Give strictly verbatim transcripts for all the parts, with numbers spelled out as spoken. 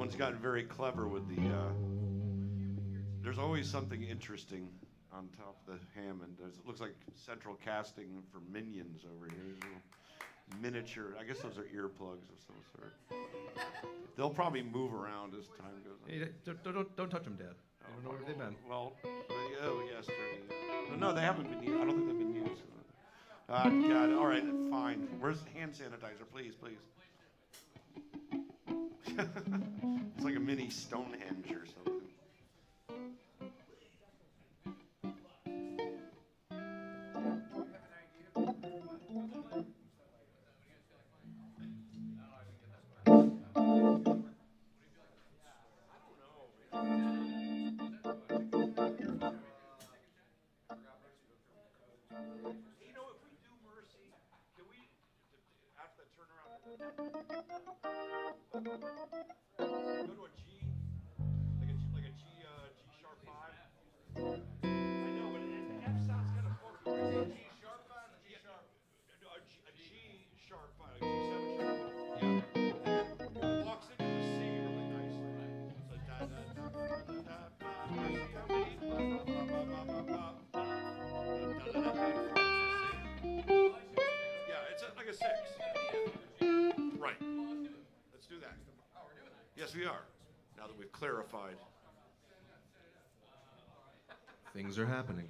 Someone's gotten very clever with the. Uh, there's always something interesting on top of the Hammond. There's, it looks like central casting for Minions over here. There's little miniature. I guess those are earplugs of some sort. They'll probably move around as time goes on. Hey, don't, don't, don't touch them, Dad. I don't know where they've been. Well, oh yes, dirty. No, they haven't been used. I don't think they've been used. Uh, God, all right, fine. Where's hand sanitizer, please, please? It's like a mini Stonehenge or something. Yes, we are. Now that we've clarified. Things are happening.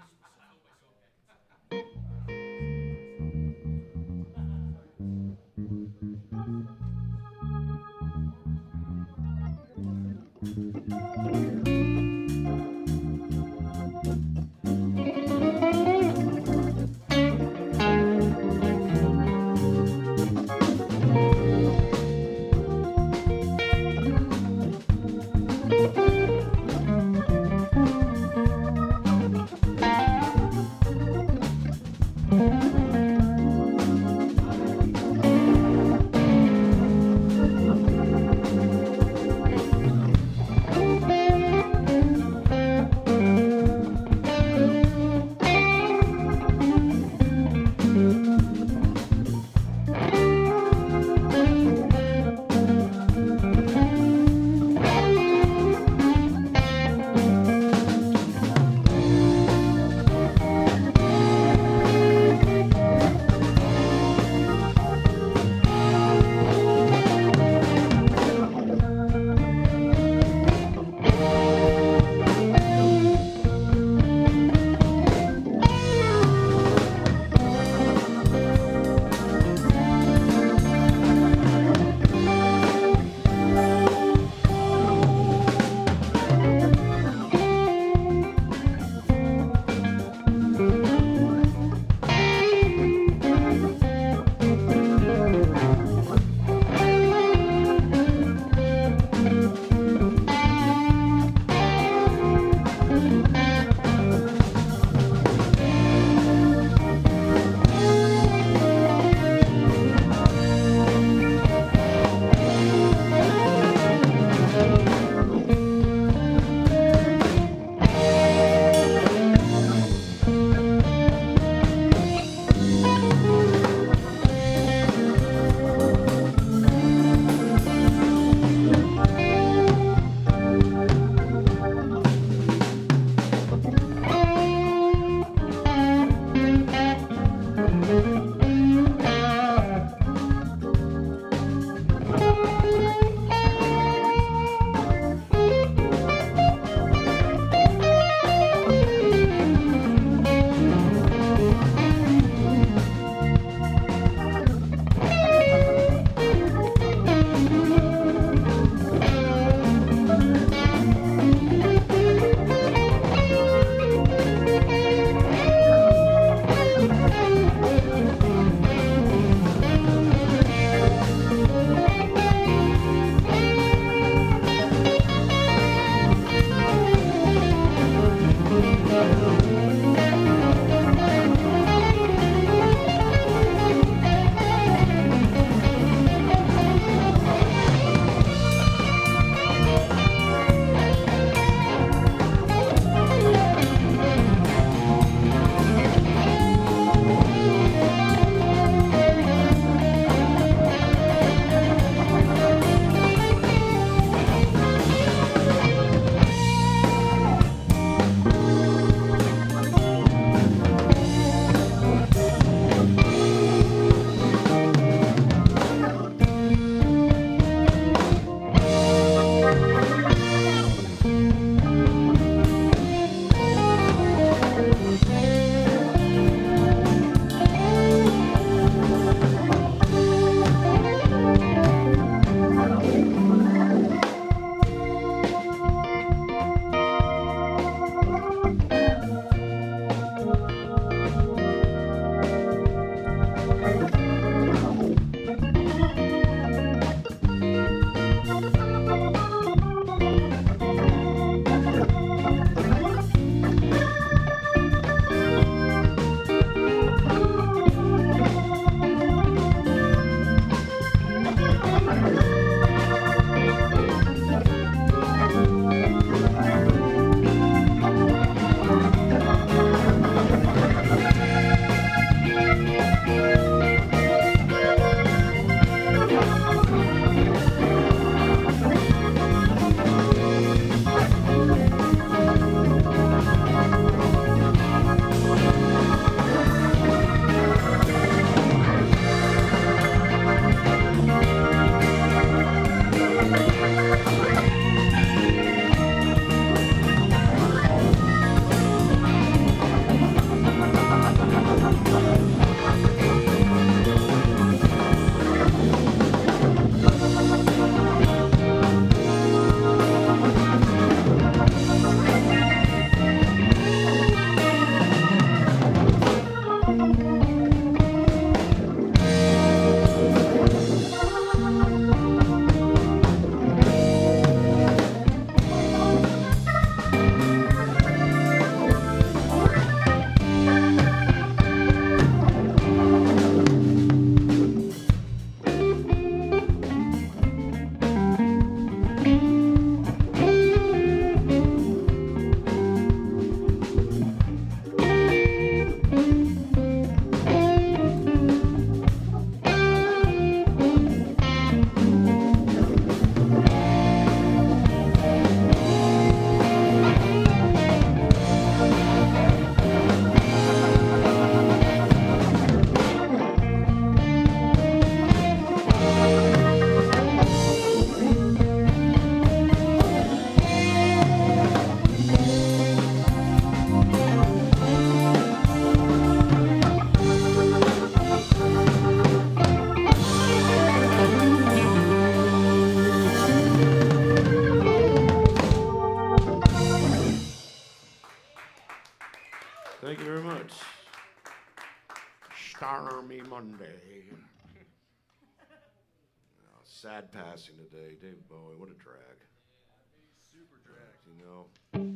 Sad passing today, Dave Bowie. What a drag. Super drag. You know.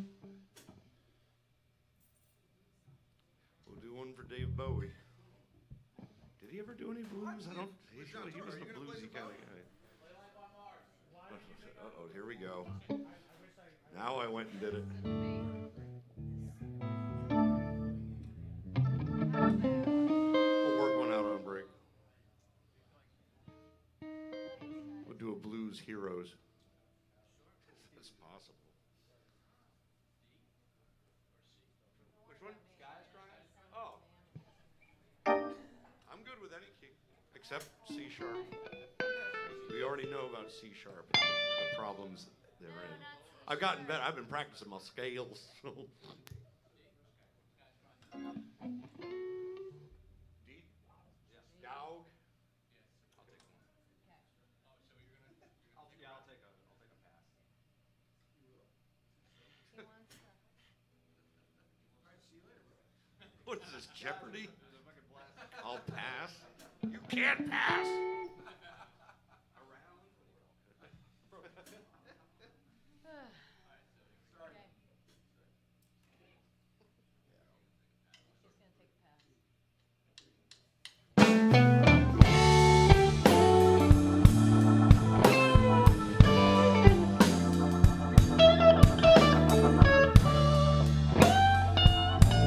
We'll do one for Dave Bowie. Did he ever do any blues? I don't. He, he was a bluesy kind of guy. Uh oh, here we go. Now I went and did it. We'll work one out on break. We'll do a blues heroes. That's possible. Which one? Oh. I'm good with any key, except C sharp. We already know about C sharp, and the problems therein. I've gotten better. I've been practicing my scales. So. D? Dog? I'll take one. Oh, so you're gonna? I'll, yeah, I'll take a, I'll take a pass. What is this, Jeopardy? I'll pass. You can't pass.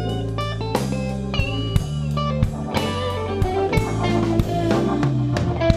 Thank you.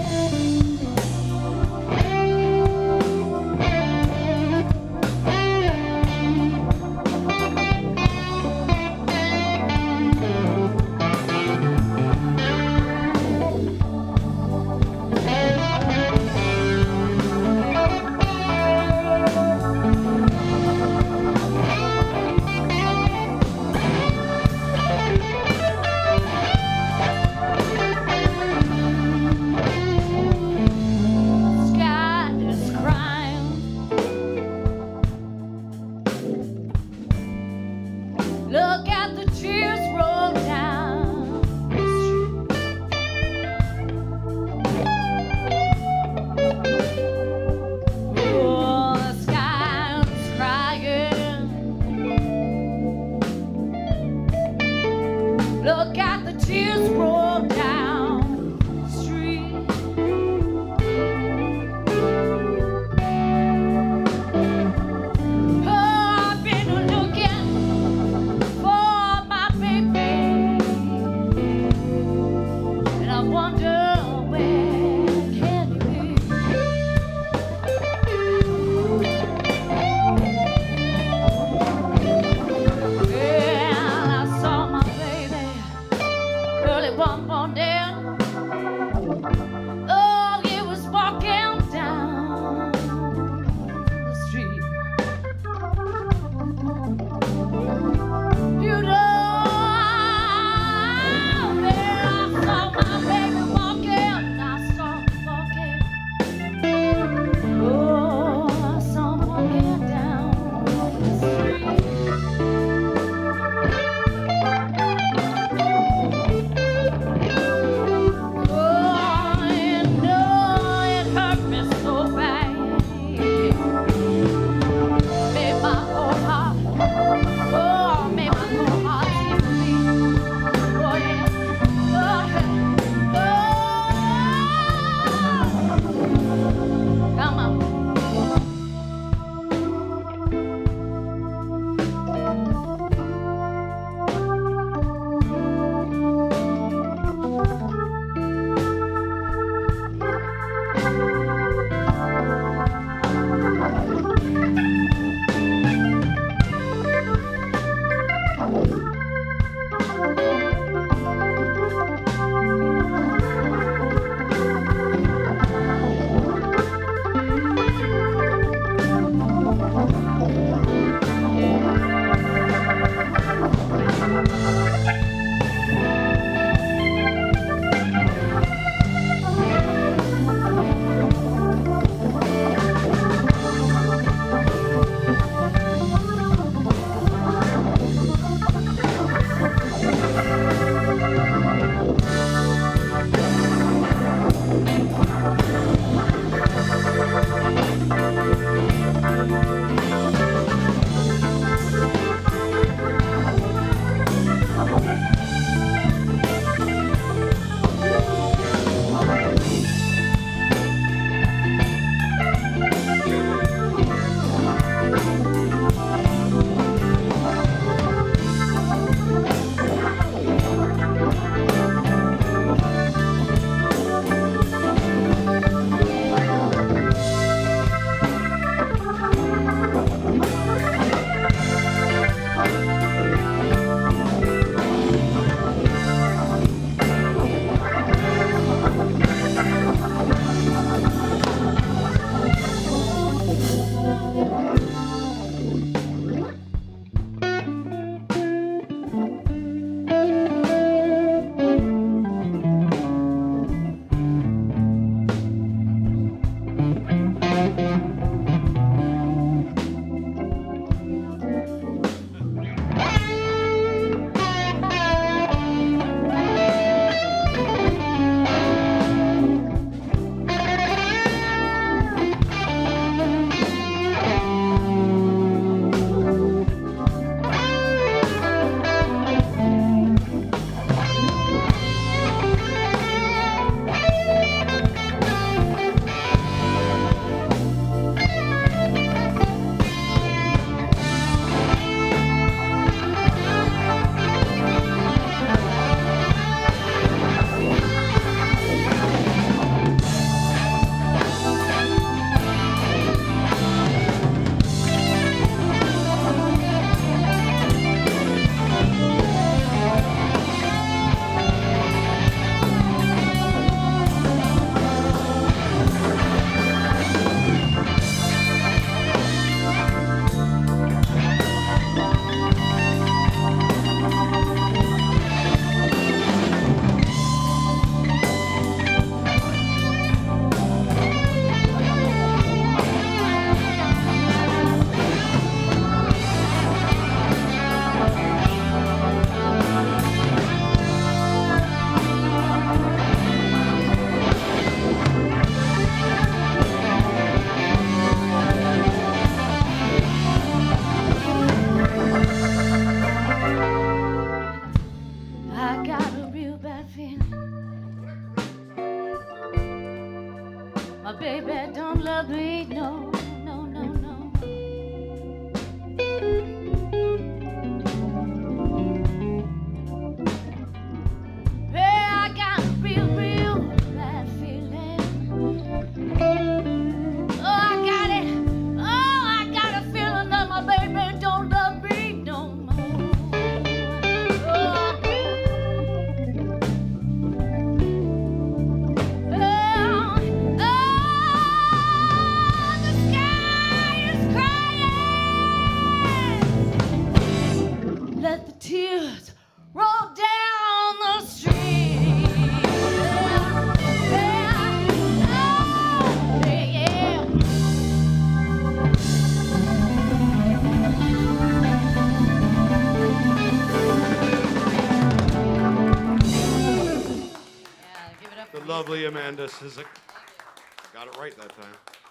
lovely Amanda Sizik. Got it right that time.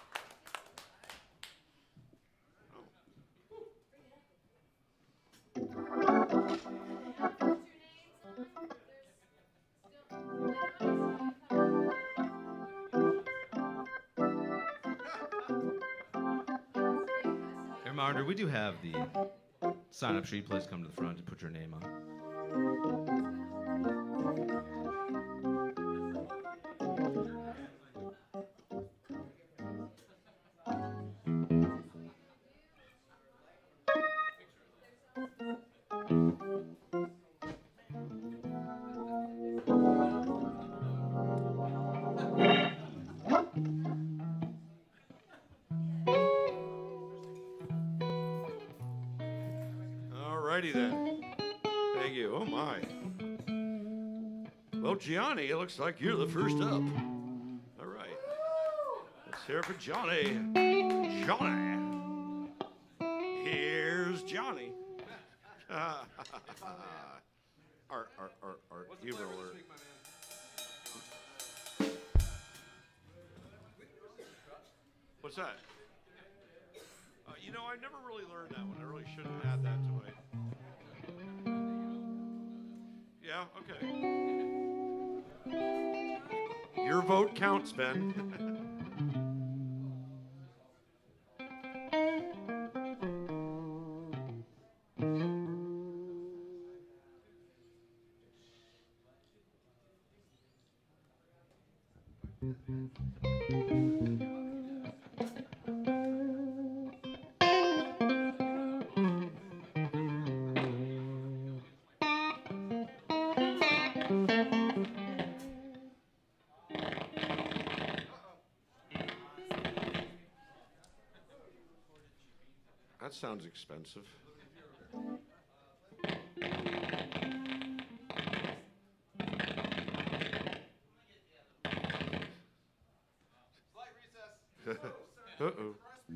Reminder, we do have the sign-up sheet. Please come to the front and put your name on. Alrighty then. Thank you. Oh my. Well, Gianni, it looks like you're the first up. All right. Let's hear it for Johnny. Johnny. Here's Johnny. art, art, art, art. You will learn. What's that? Uh, you know, I never really learned that one. I really shouldn't add that to my. Yeah, okay. Your vote counts, Ben. That sounds expensive. Slight recess. Uh-oh.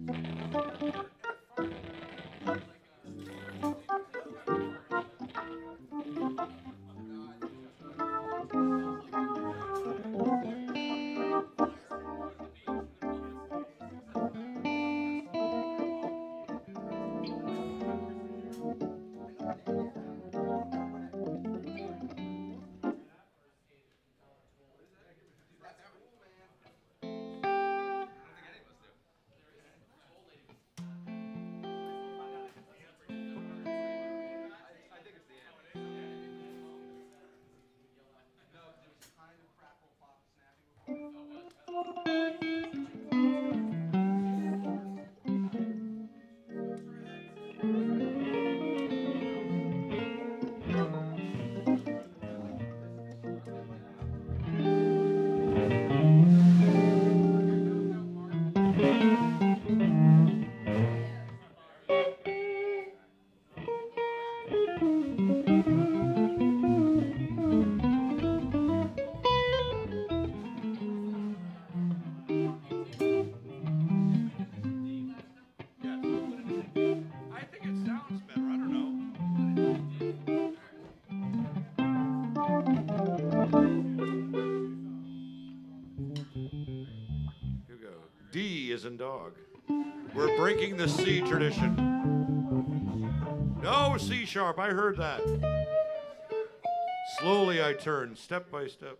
I think it sounds better. I don't know. Here we go. D is in dog. We're breaking the C tradition. No, C sharp. I heard that. Slowly I turn, step by step.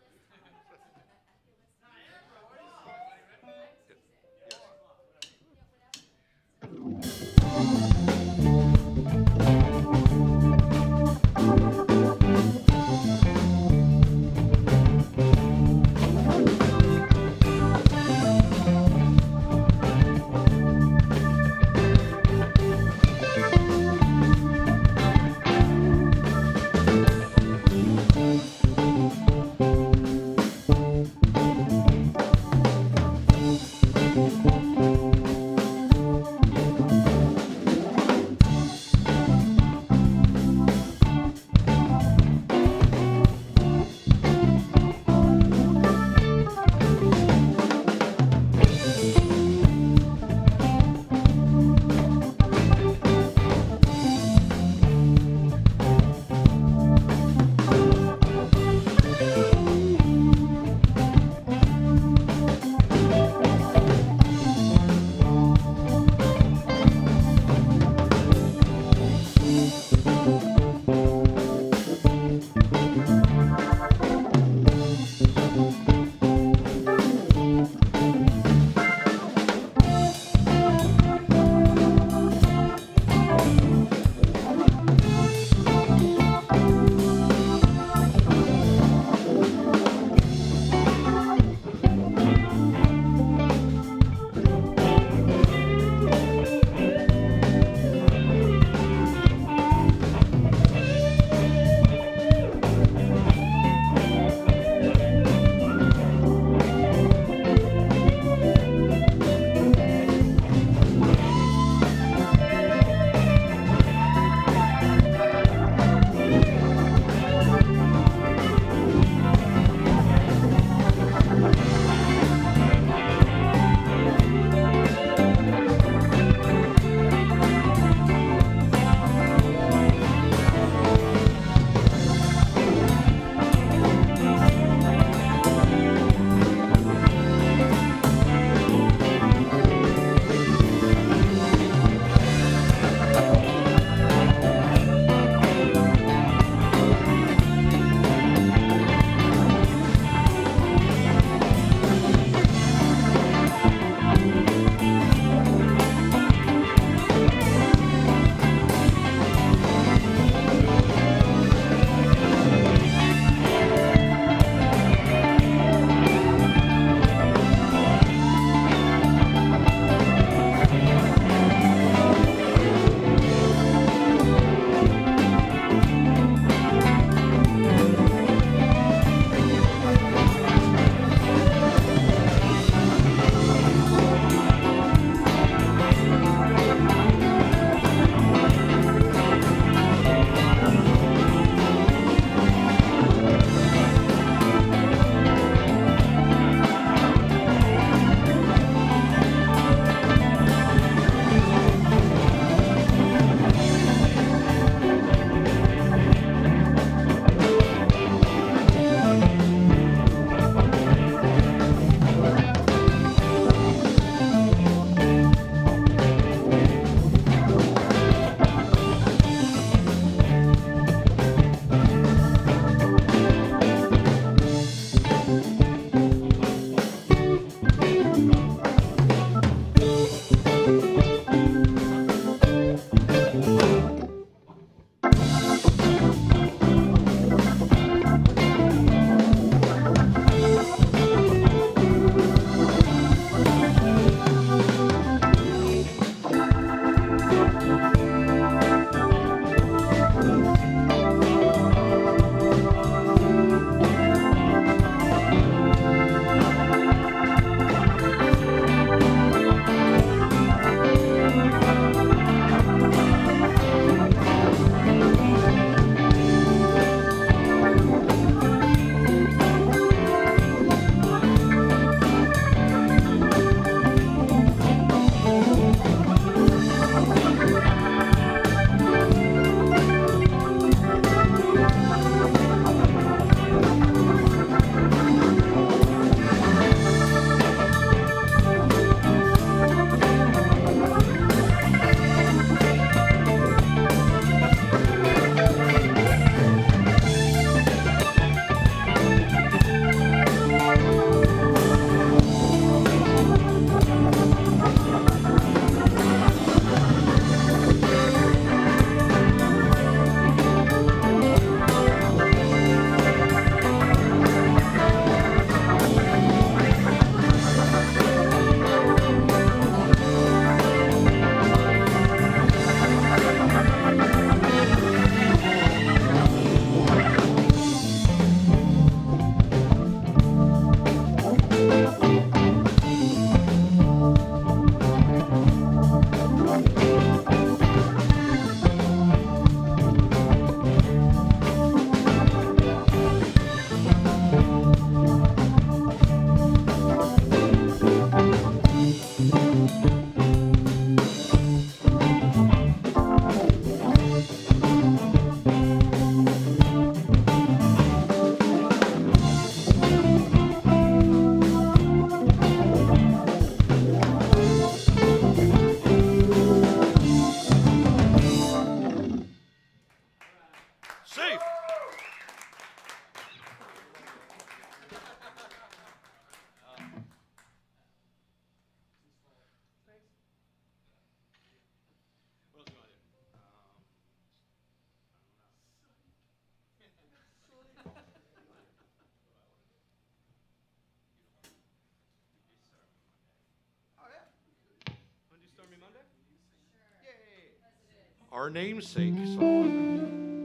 Our Namesake song.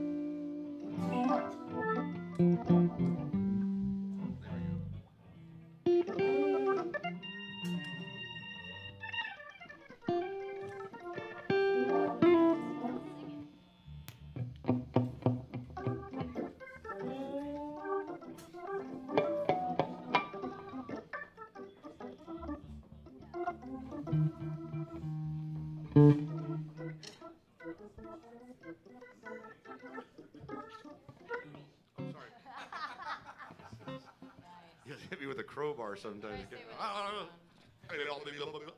You just hit me with a crowbar sometimes. Try to stay with this one.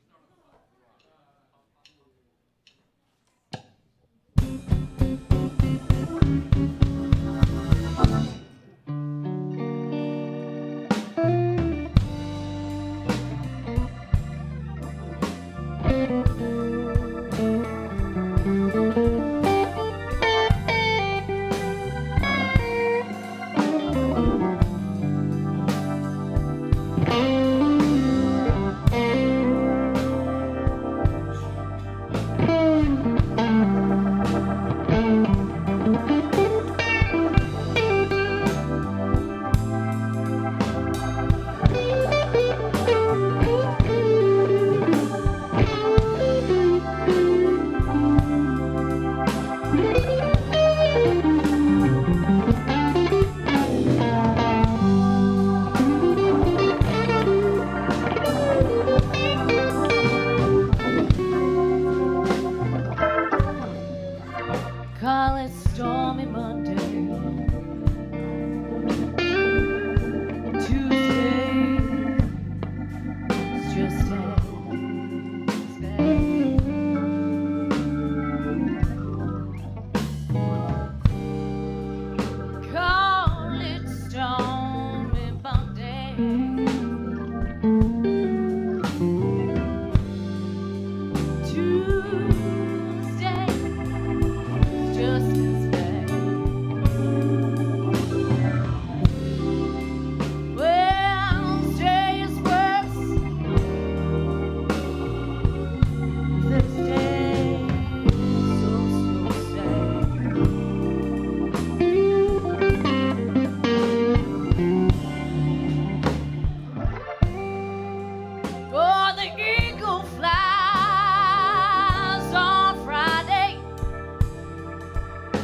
Call it stormy Monday, Tuesday, it's just as bad. Call it stormy Monday, Tuesday, just as bad. Wednesday is worse. Thursday is so, so sad. For the eagle flies on Friday.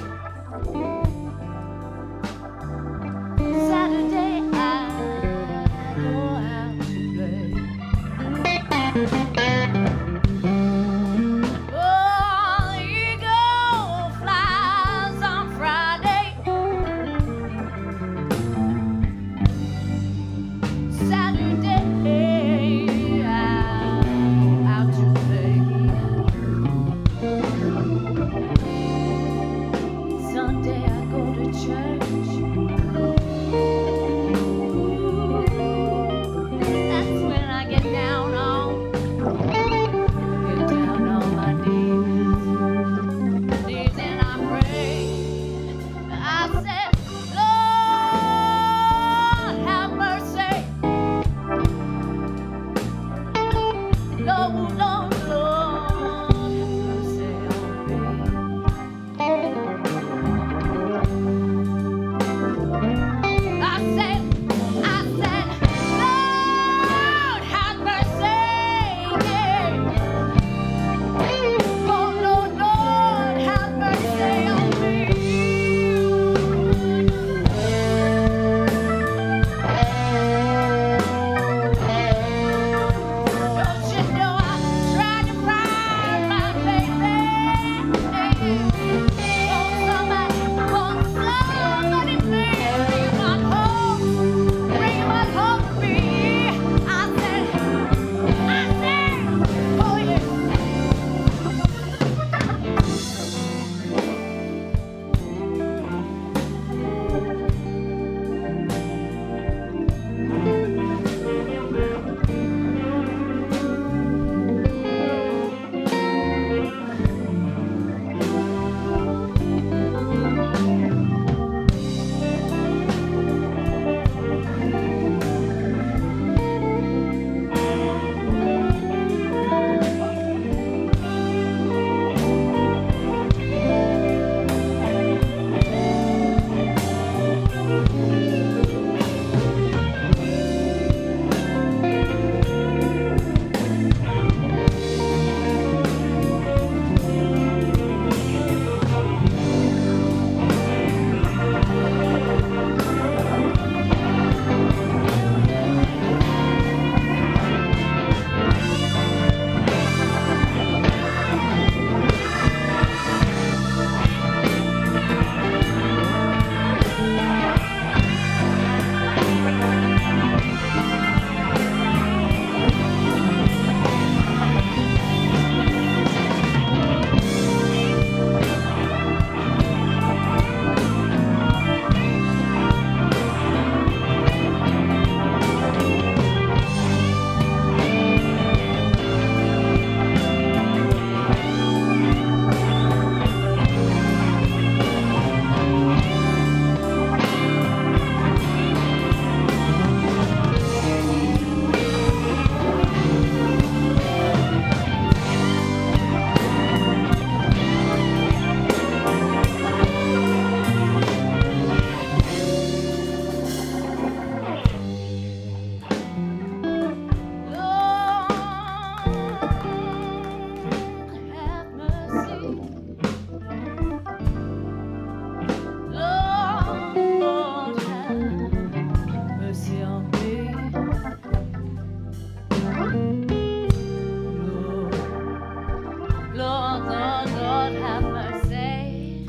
Lord have mercy.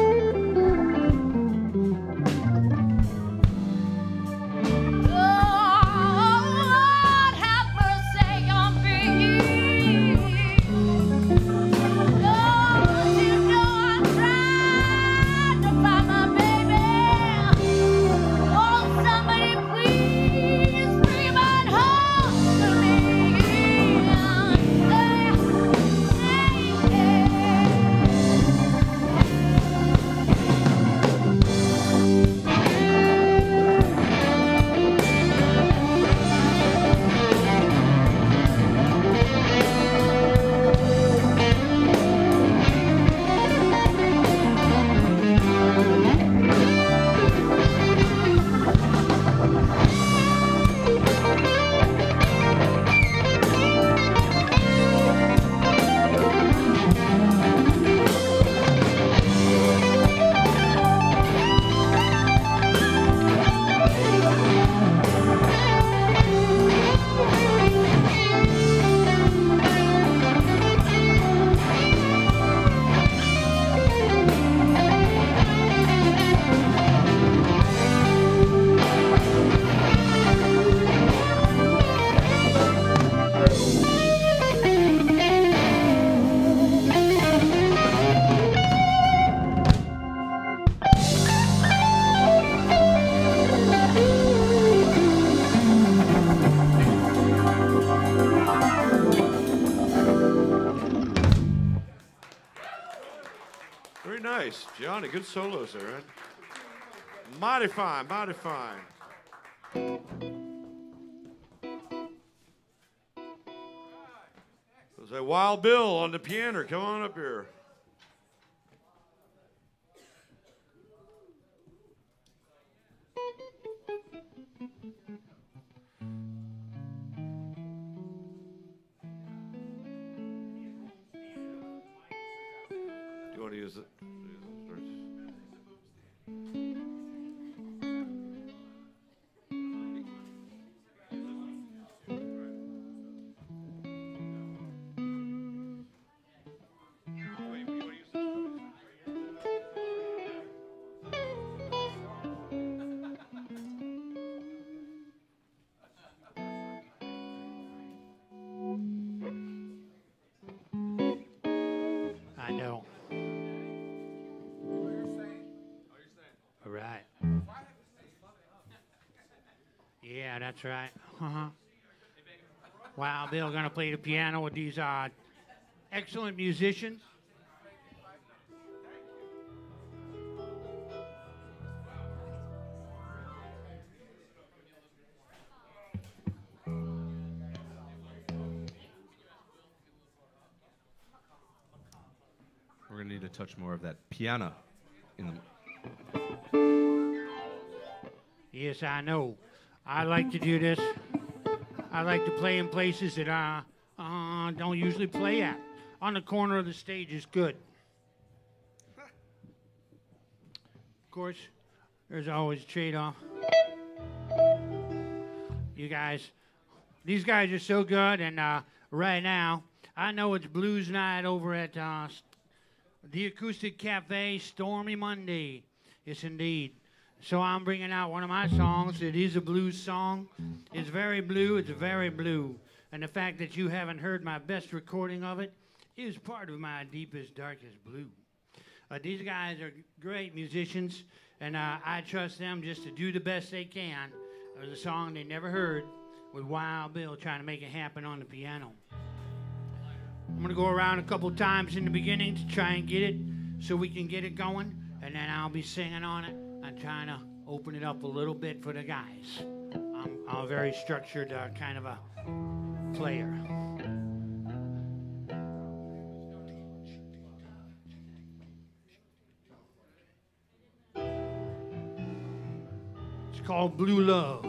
Lord have mercy on me. Lord, you know I'm trying to find my baby. Oh, somebody please bring my home to me. Very nice. Johnny, good solos there, right? Mighty fine, mighty fine. There's a Wild Bill on the piano. Come on up here. Do you want to use it? I know. All right. Yeah, that's right. Uh-huh. Wow, Bill gonna play the piano with these uh, excellent musicians. We're gonna need to touch more of that piano in the. Yes, I know. I like to do this. I like to play in places that I uh, don't usually play at. On the corner of the stage is good. Of course, there's always a trade-off. You guys, these guys are so good, and uh, right now, I know it's blues night over at uh, the Acoustic Cafe, Stormy Monday. Yes, indeed. So I'm bringing out one of my songs. It is a blues song. It's very blue. It's very blue. And the fact that you haven't heard my best recording of it is part of my deepest, darkest blue. Uh, these guys are great musicians, and uh, I trust them just to do the best they can. There's a song they never heard with Wild Bill trying to make it happen on the piano. I'm going to go around a couple times in the beginning to try and get it so we can get it going, and then I'll be singing on it. I'm trying to open it up a little bit for the guys. I'm, I'm a very structured uh, kind of a player. It's called Blue Love.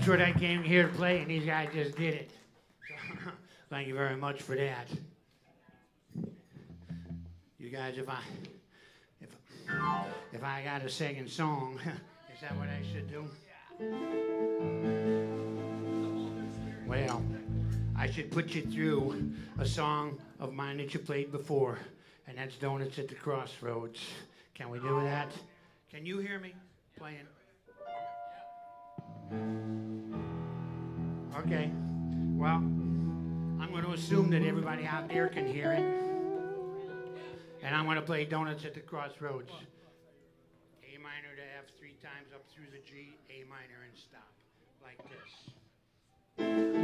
That's what I came here to play, and these guys just did it. So, thank you very much for that. You guys, if I if if I got a second song, is that what I should do? Well, I should put you through a song of mine that you played before, and that's Donuts at the Crossroads. Can we do that? Can you hear me playing? Okay. Well, I'm going to assume that everybody out there can hear it. And I'm going to play Donuts at the Crossroads. A minor to F three times up through the G, A minor, and stop. Like this.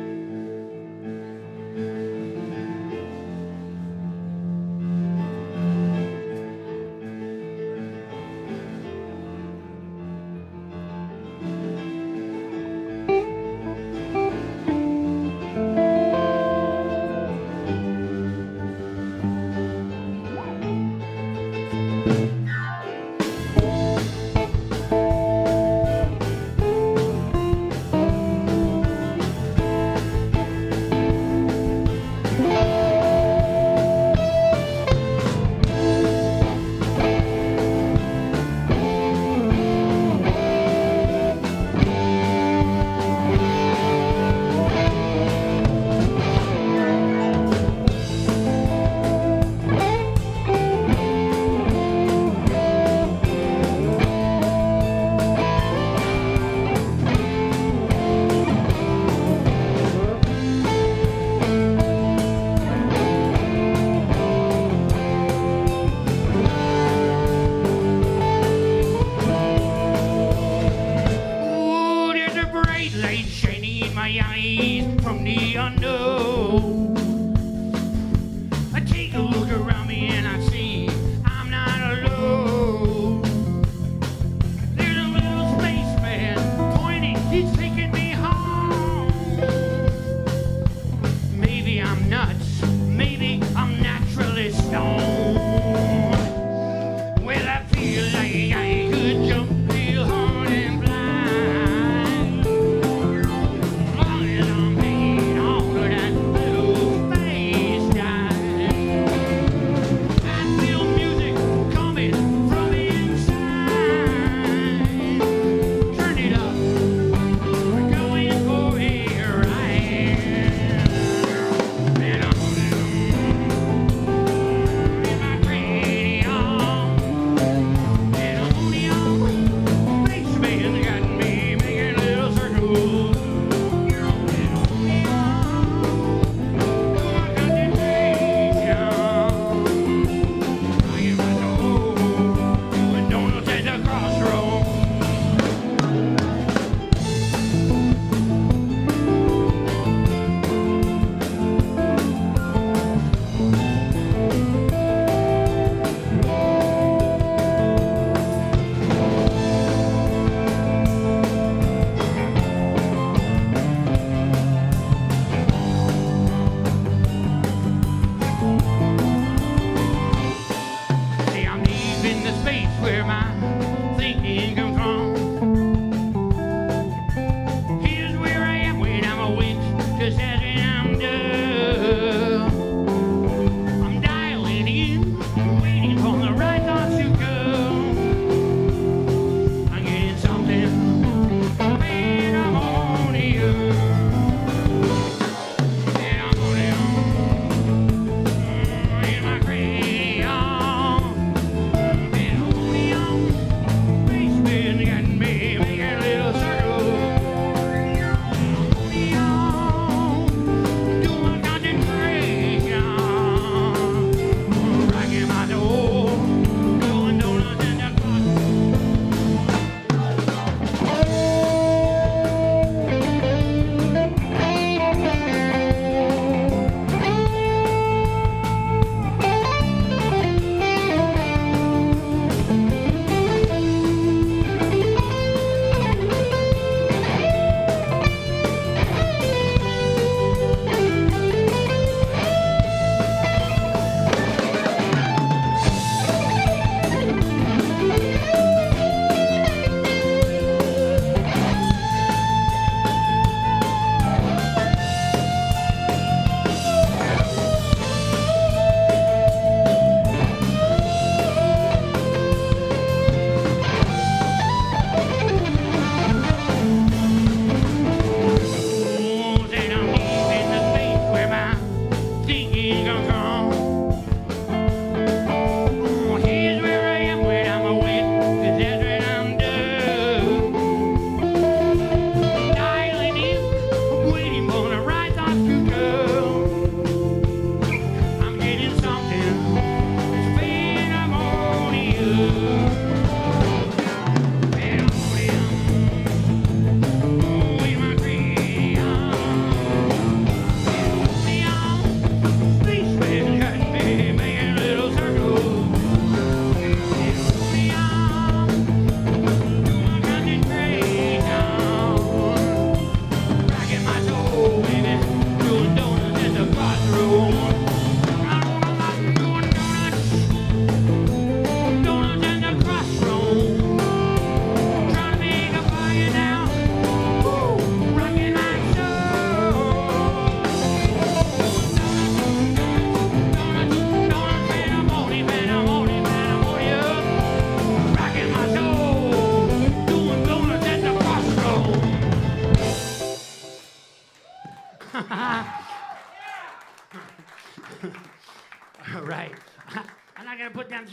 Blue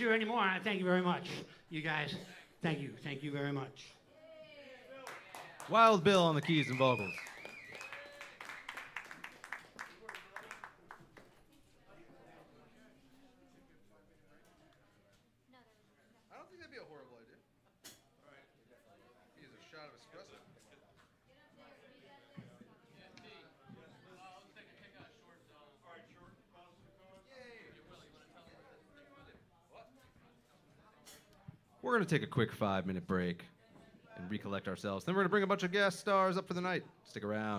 you anymore. I thank you very much, you guys. Thank you. Thank you very much. Wild Bill on the keys and vocals. I don't think that'd be a horrible idea. All right. Use a shot of espresso. We're going to take a quick five-minute break and recollect ourselves. Then we're going to bring a bunch of guest stars up for the night. Stick around.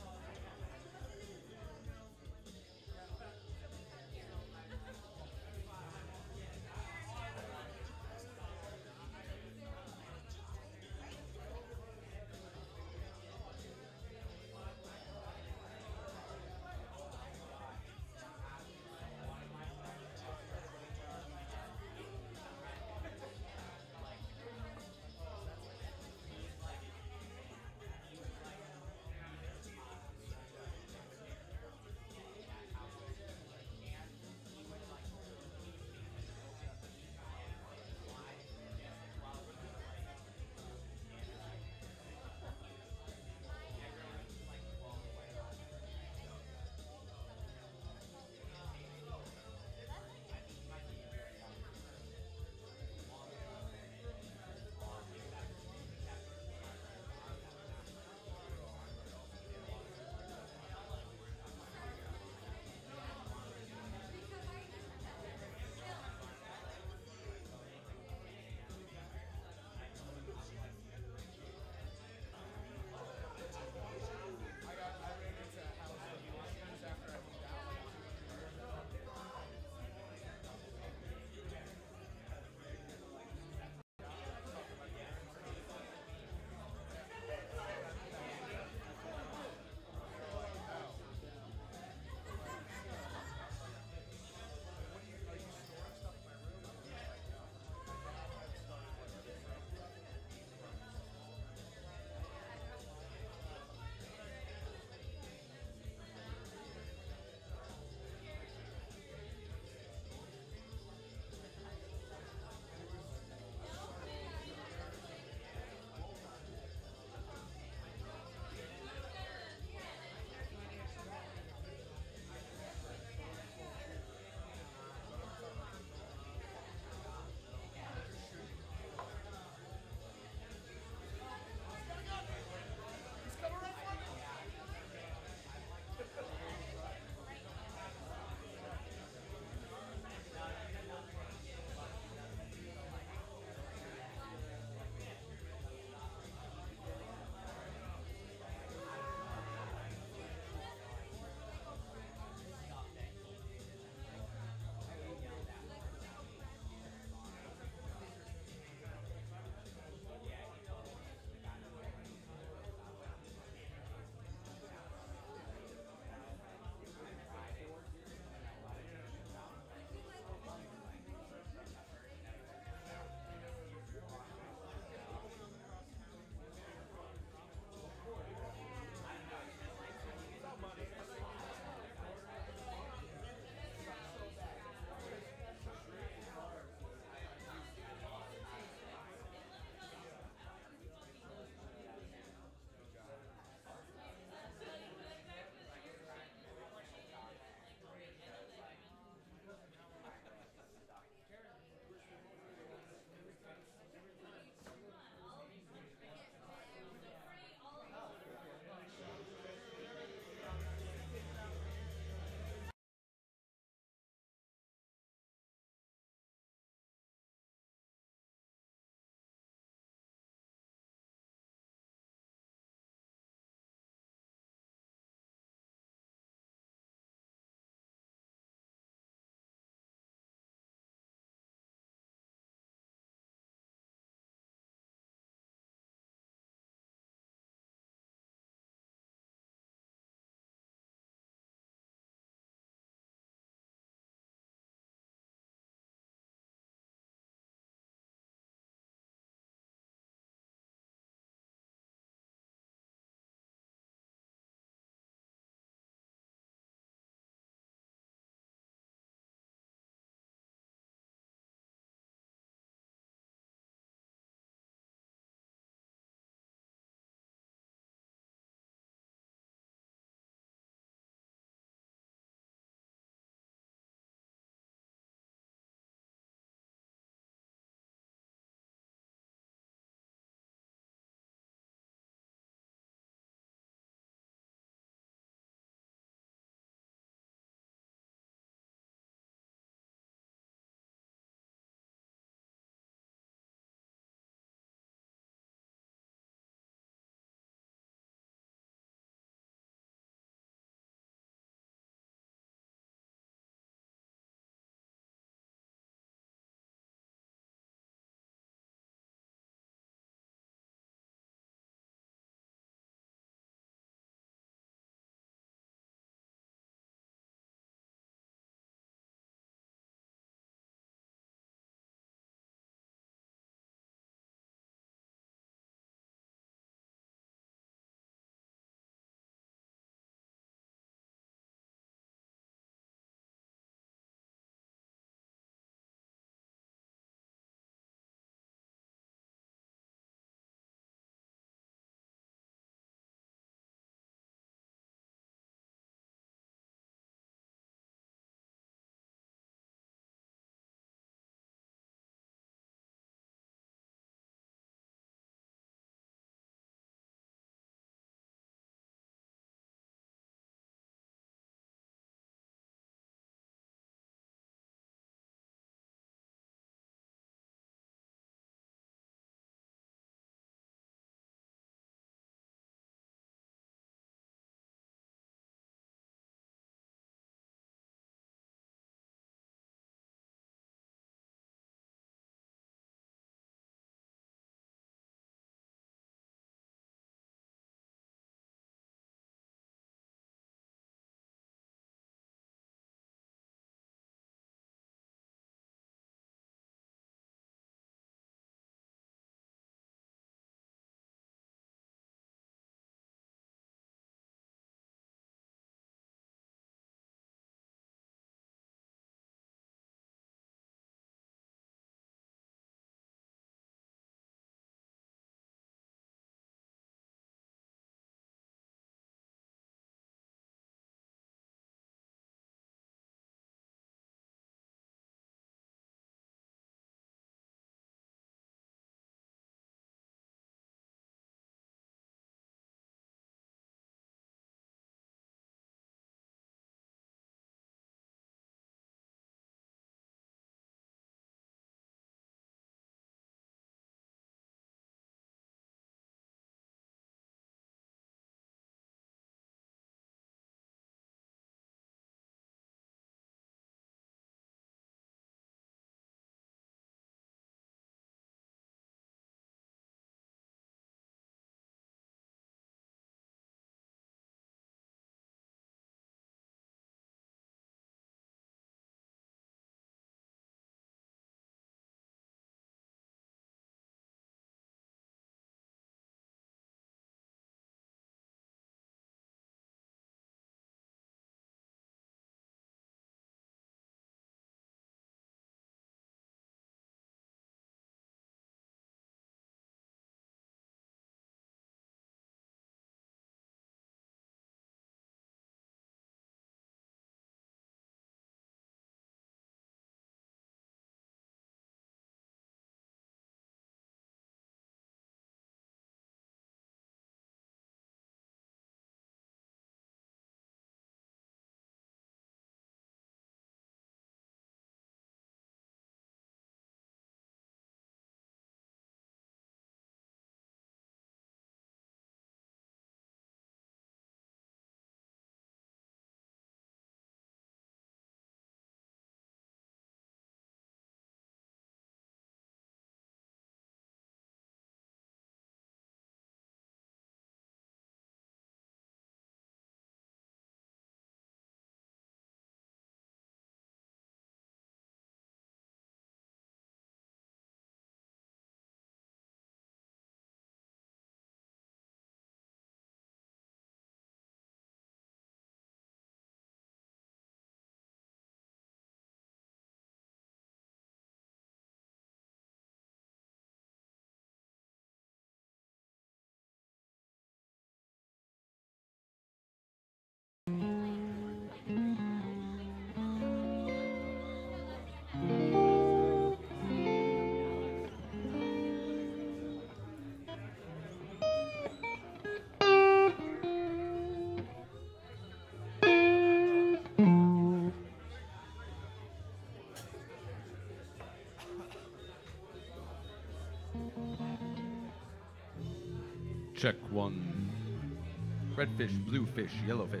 Check one. Red fish, blue fish, yellow fish.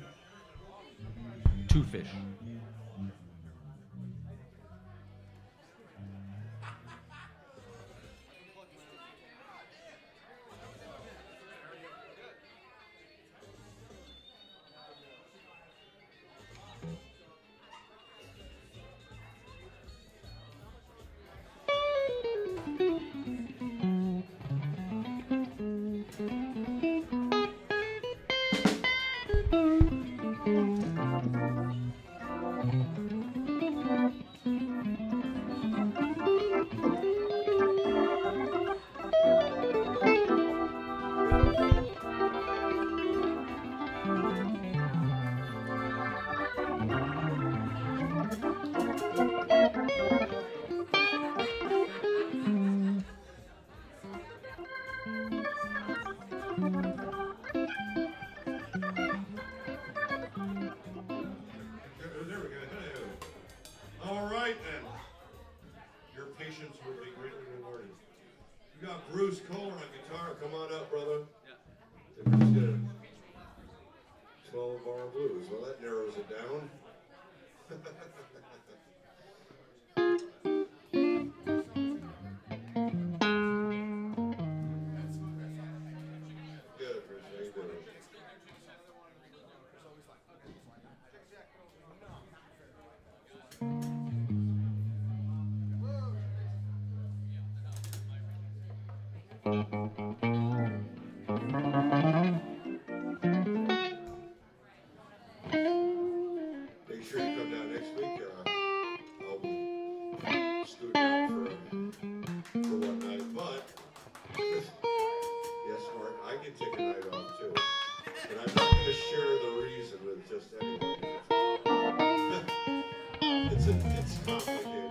Two fish. There we go. All right then. Your patience will be greatly rewarded. You got Bruce Kohler on guitar. Come on up, brother. Yeah. If he's gonna twelve bar blues. Well, that narrows it down. Good, Bruce. How you doing? Make sure you come down next week. Uh, I'll be scooting out for, for one night. But, yes, Mark, I can take a night off too. But I'm not going to share the reason with just anyone. It's, a, it's complicated.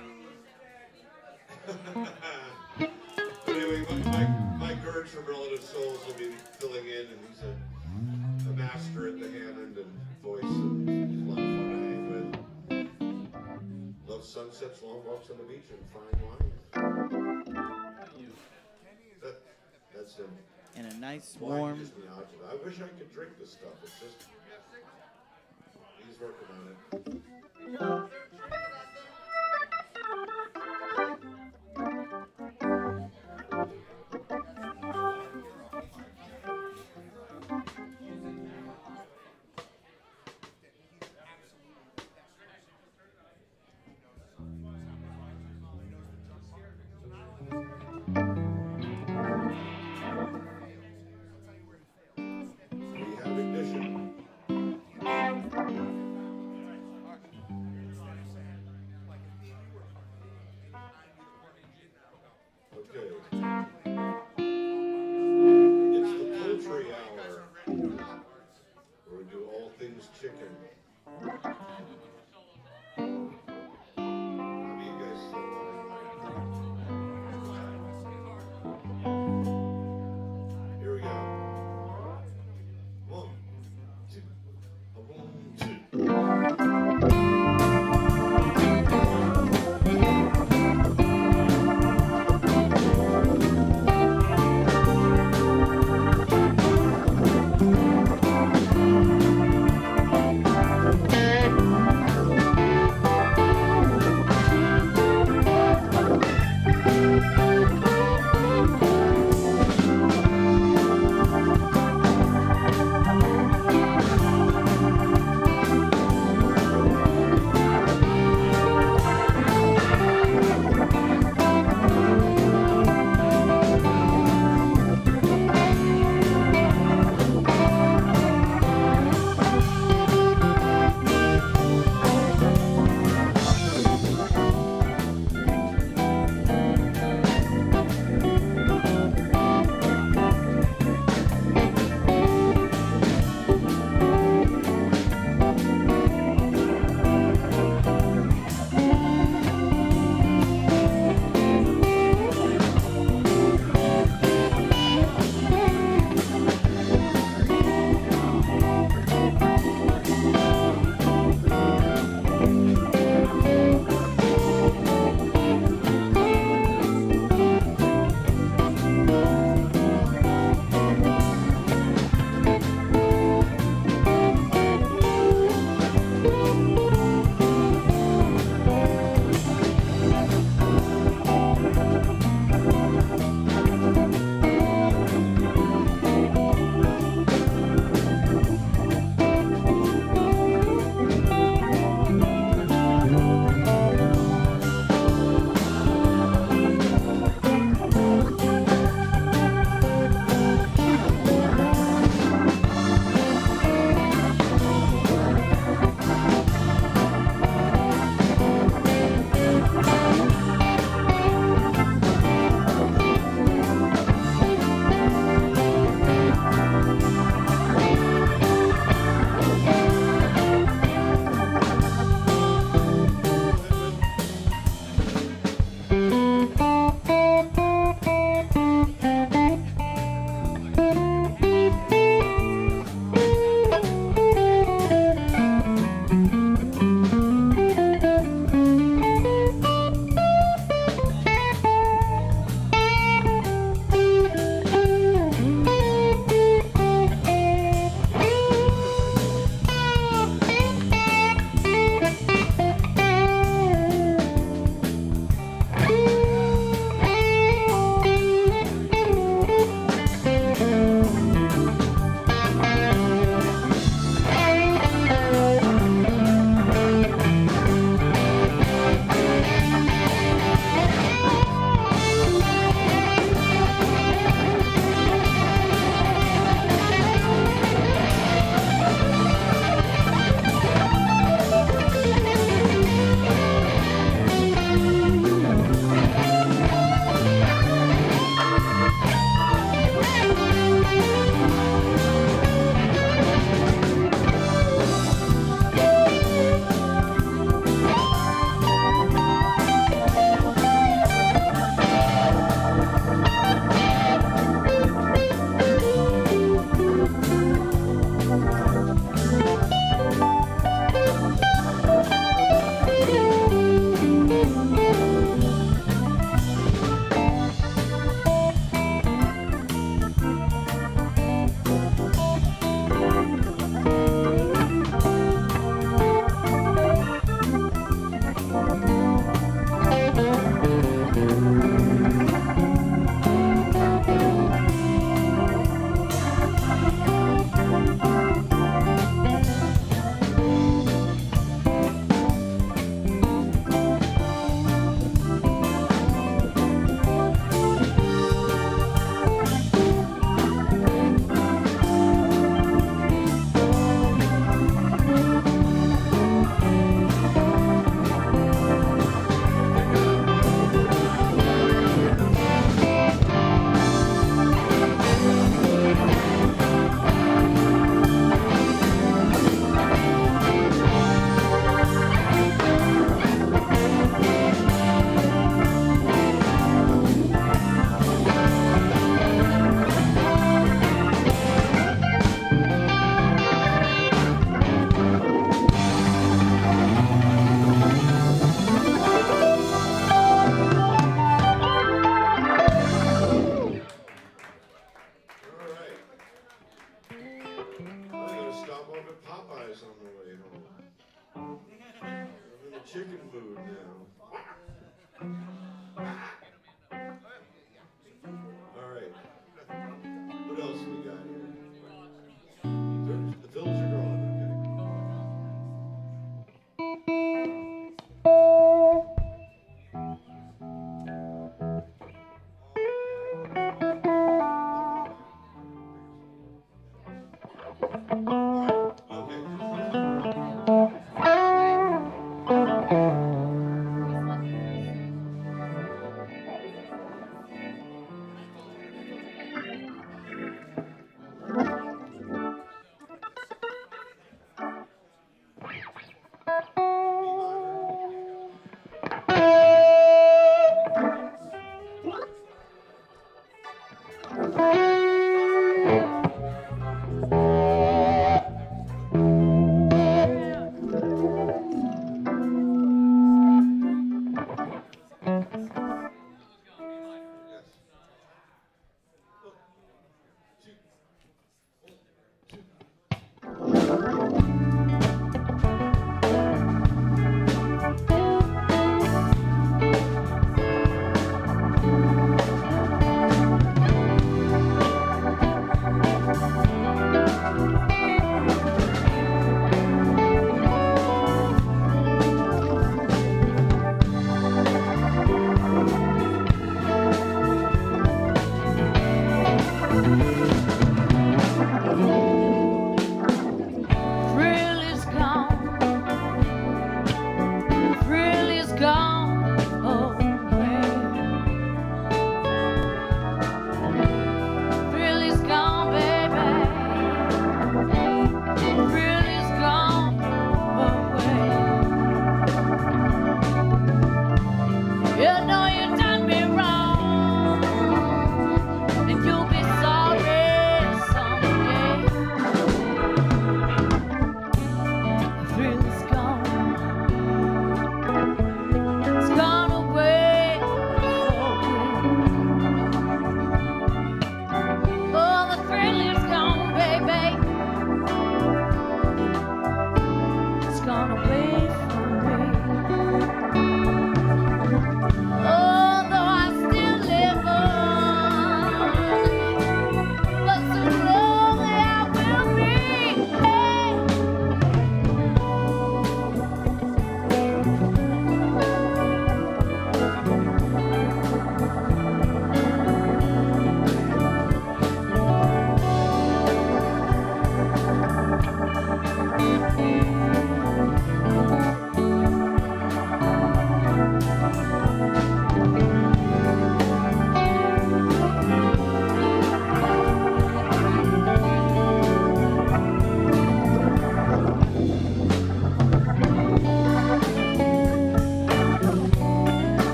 But anyway, my, my, my Gertz from Relative Souls will be filling in, and he's a, a master at the Hammond and voice, and he's a lot of fun to hang with. Love sunsets, long walks on the beach, and fine wine. That, that's him. And a nice Wine warm. gives me agita. I wish I could drink this stuff. It's just, he's working on it. We have ignition. Okay. It's the poultry hour, where we do all things chicken. How do you guys feel about it? Here we go. One, two, a one, two.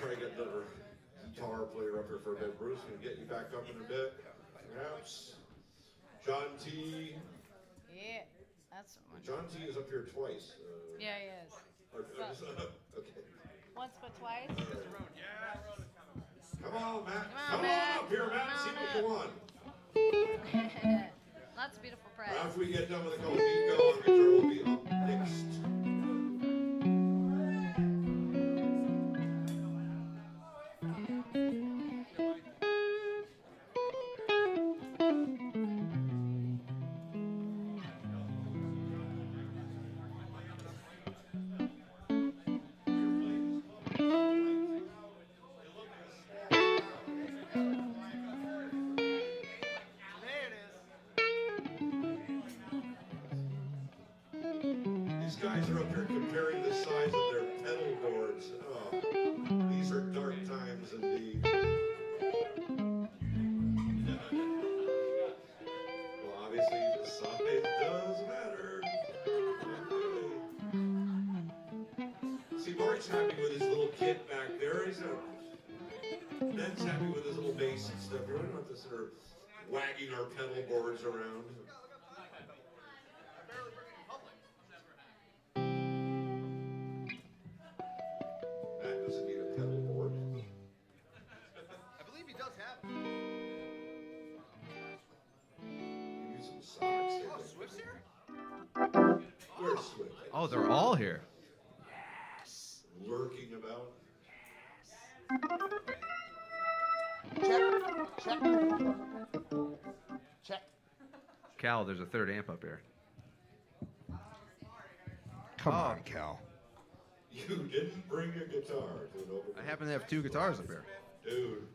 try to get another guitar player up here for a bit. Bruce, can get you back up in a bit, perhaps. John T. Yeah, that's John T is up here twice. Uh, yeah, he is. okay. okay. Once but twice. Come on, Matt. Come on, Come Matt. on up here, Matt. Come See on, what Matt. you want. Lots of beautiful press. After we get done with the call, Nico on guitar will be up next. These guys are up here comparing the size of their pedal boards. Oh, these are dark times indeed. Well, obviously the size does matter. See, Mark's happy with his little kit back there. He's not. Ben's happy with his little bass and stuff. We don't have to sort of wagging our pedal boards around. Matt doesn't need a pedal board. I believe he does have it. You need some socks. Oh, Swift's here? Where's Swift? Oh, they're all here. Lurking about. Check. Check. Cal, there's a third amp up here. Come Oh. on, Cal. You didn't bring a guitar to an open. I happen to have two guitars up here. Dude.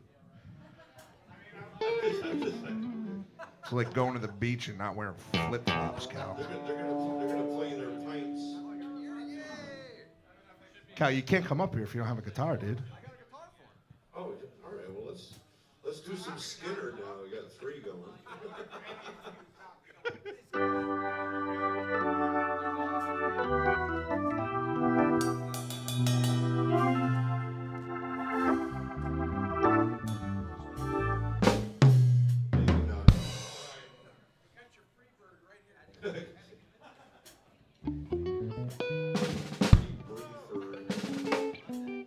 I'm just, I'm just saying. It's like going to the beach and not wearing flip flops, Cal. They're gonna, they're gonna, they're gonna play their pints. Cal, you can't come up here if you don't have a guitar, dude. Oh, all right. Well, let's let's do some Skinner now. We got three going. Maybe not. Bruford.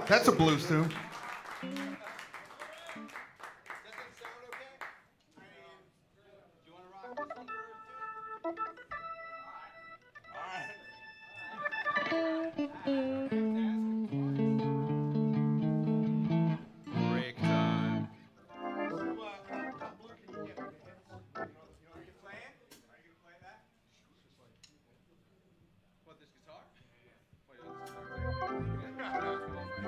That's a blues tune. Break time. What, this guitar? Wait, this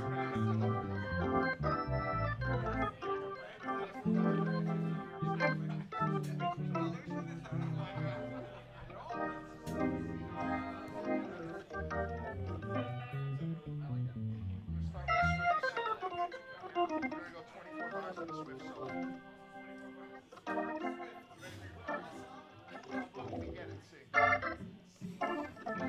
We're gonna go twenty-four bars on the Swift solo. We get it, see.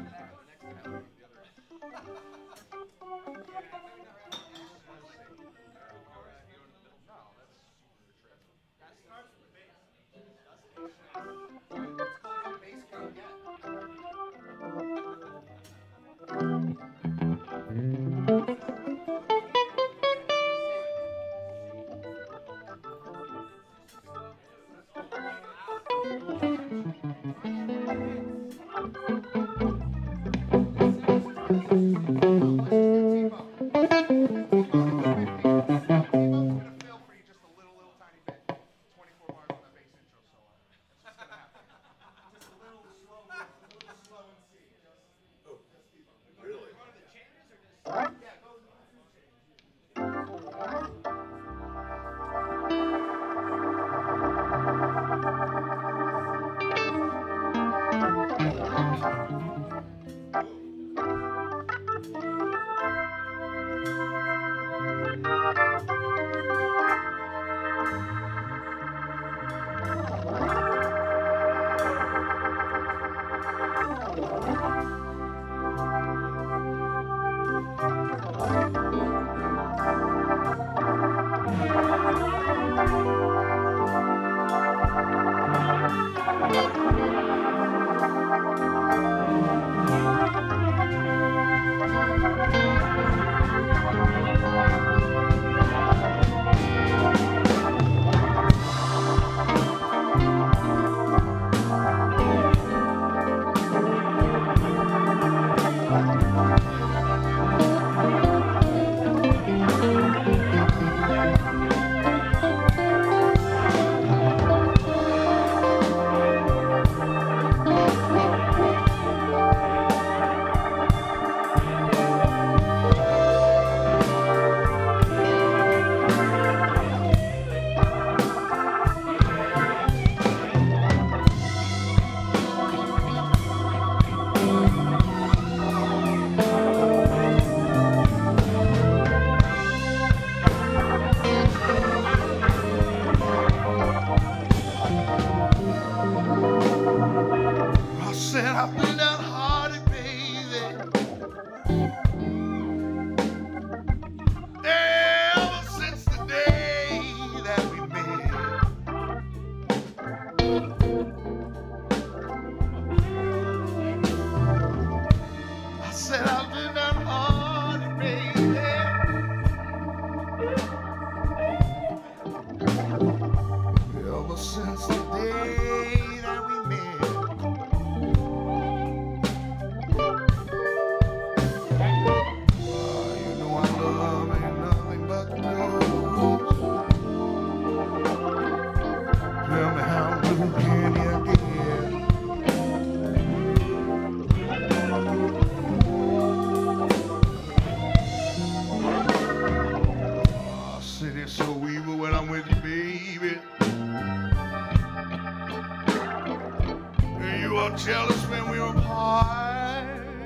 Jealous when we were apart.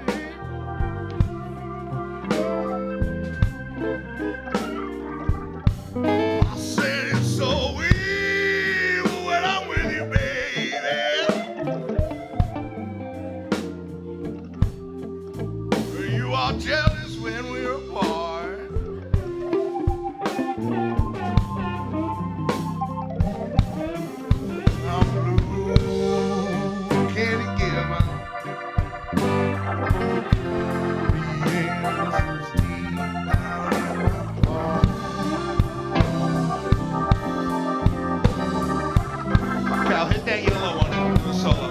I said it's so evil when I'm with you, baby. You are jealous when we're apart. I'm blue, can't give up. Feelings deep down Hit that yellow one and do a solo.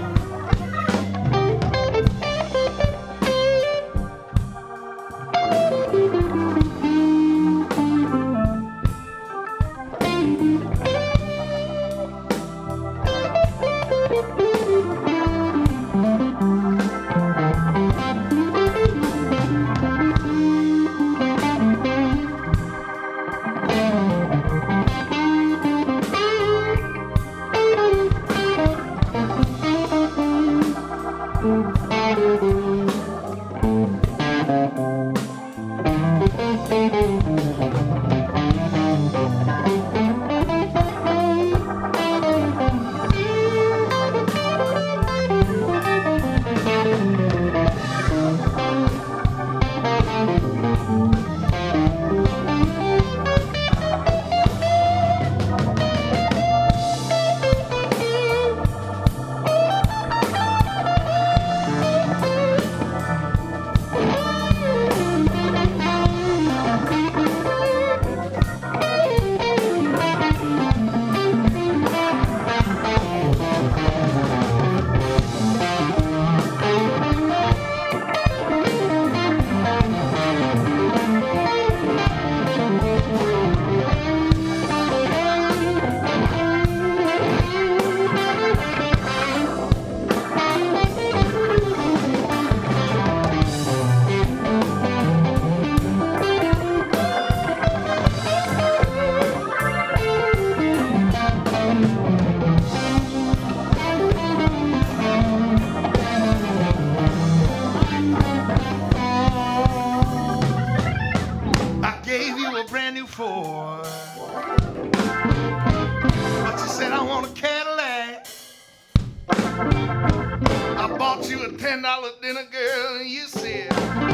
ten dollar dinner, girl, and you said,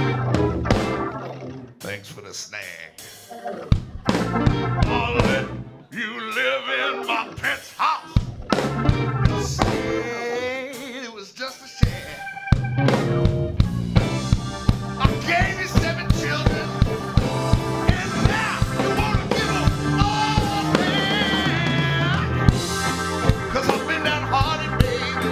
thanks for the snack. I'll let you live in my pet's house. You said it was just a share. I gave you seven children, and now you want to give them all back. 'Cause I've been downhearted, baby.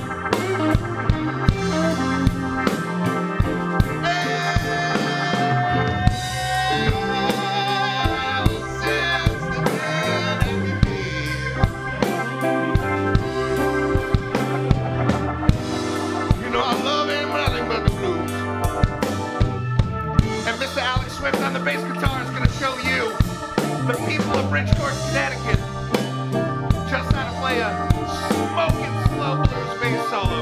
On the bass guitar is going to show you the people of Bridgeport, Connecticut just how to play a smoking slow blues bass solo.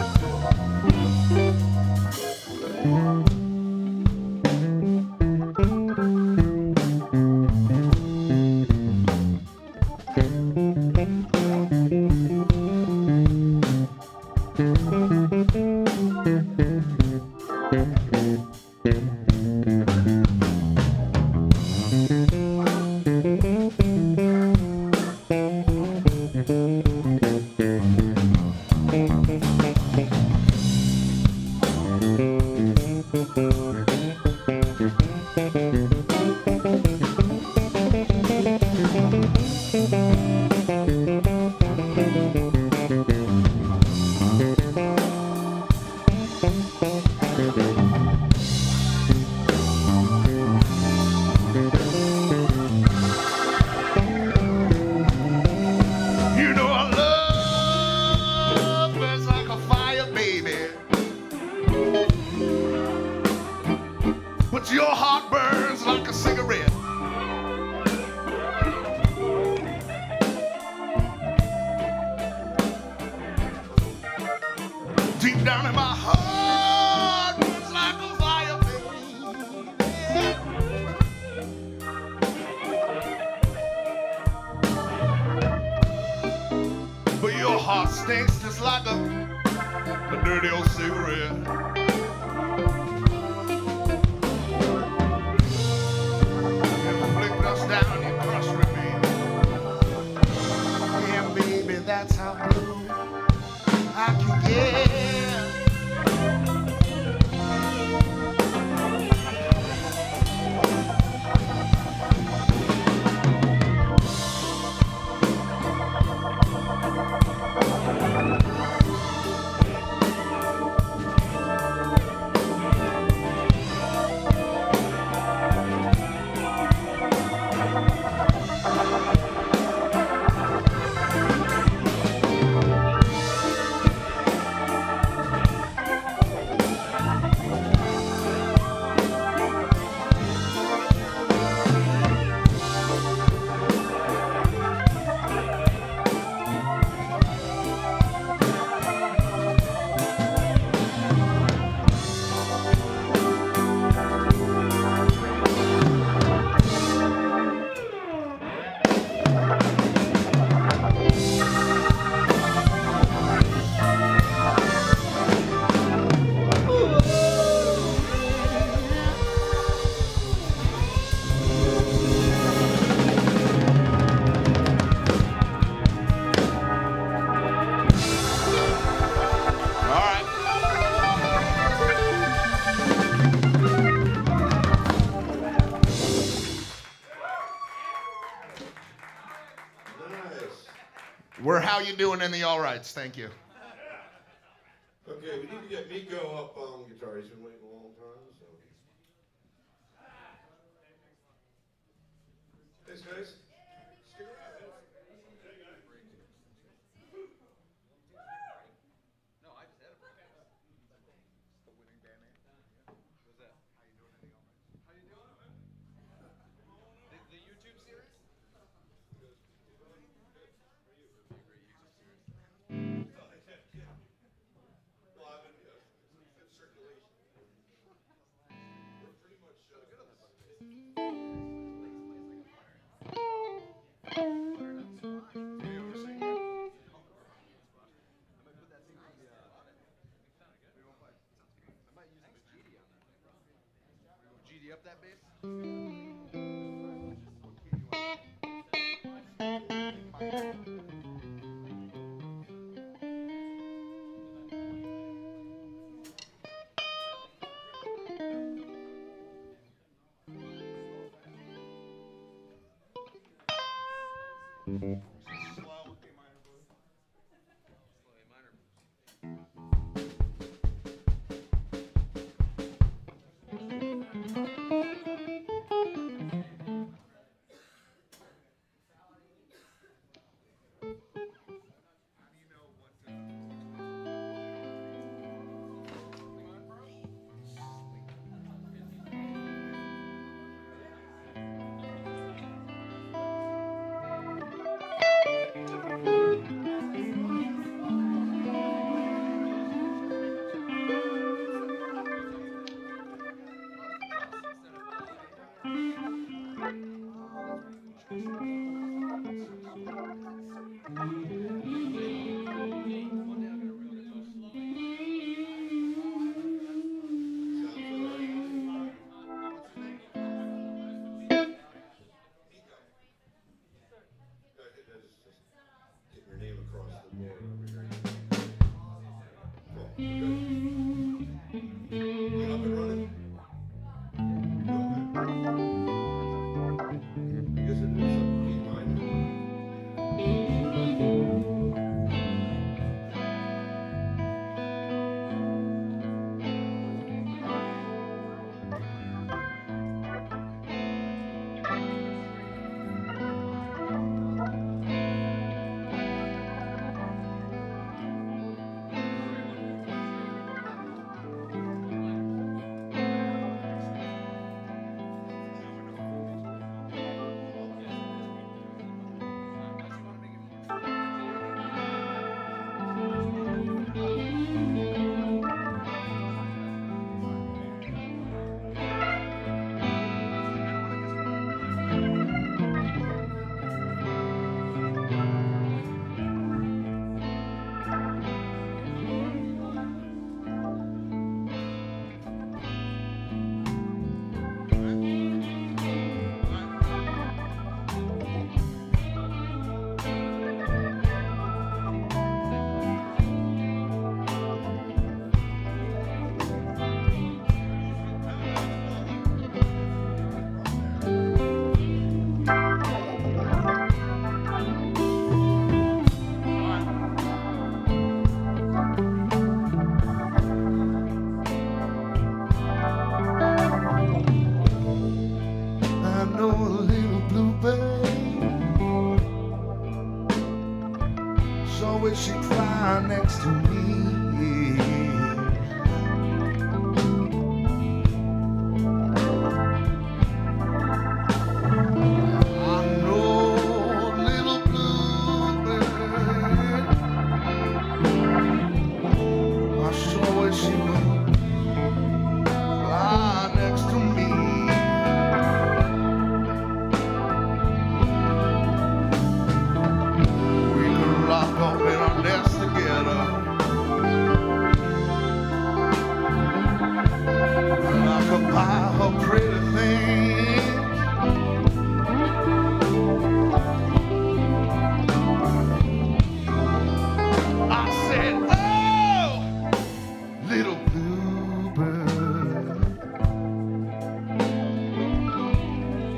Your heart burns like a cigarette. Deep down in my heart burns like a fire, baby. But your heart stinks just like a, a dirty old cigarette. Down, you crush with me. Yeah, baby, that's how blue I can get. you doing in the all rights? Thank you. Okay, we need to get Miko up on guitar. He's been waiting a long time, so. Thanks, guys. Stick around. No, I just had a break. The winning band name. What's that? How you doing in the all rights? How you doing, man? The, the YouTube series? G D up that bass? Get your name across the board over here. Cool. Good. You up and running? I guess it is something to keep in mind. I know a little bluebird. So wish she'd fly next to me. I know a little bluebird. I so wish she would fly next to me. Lock up in our nest together. And I could buy her pretty things. I said, oh, little bluebird,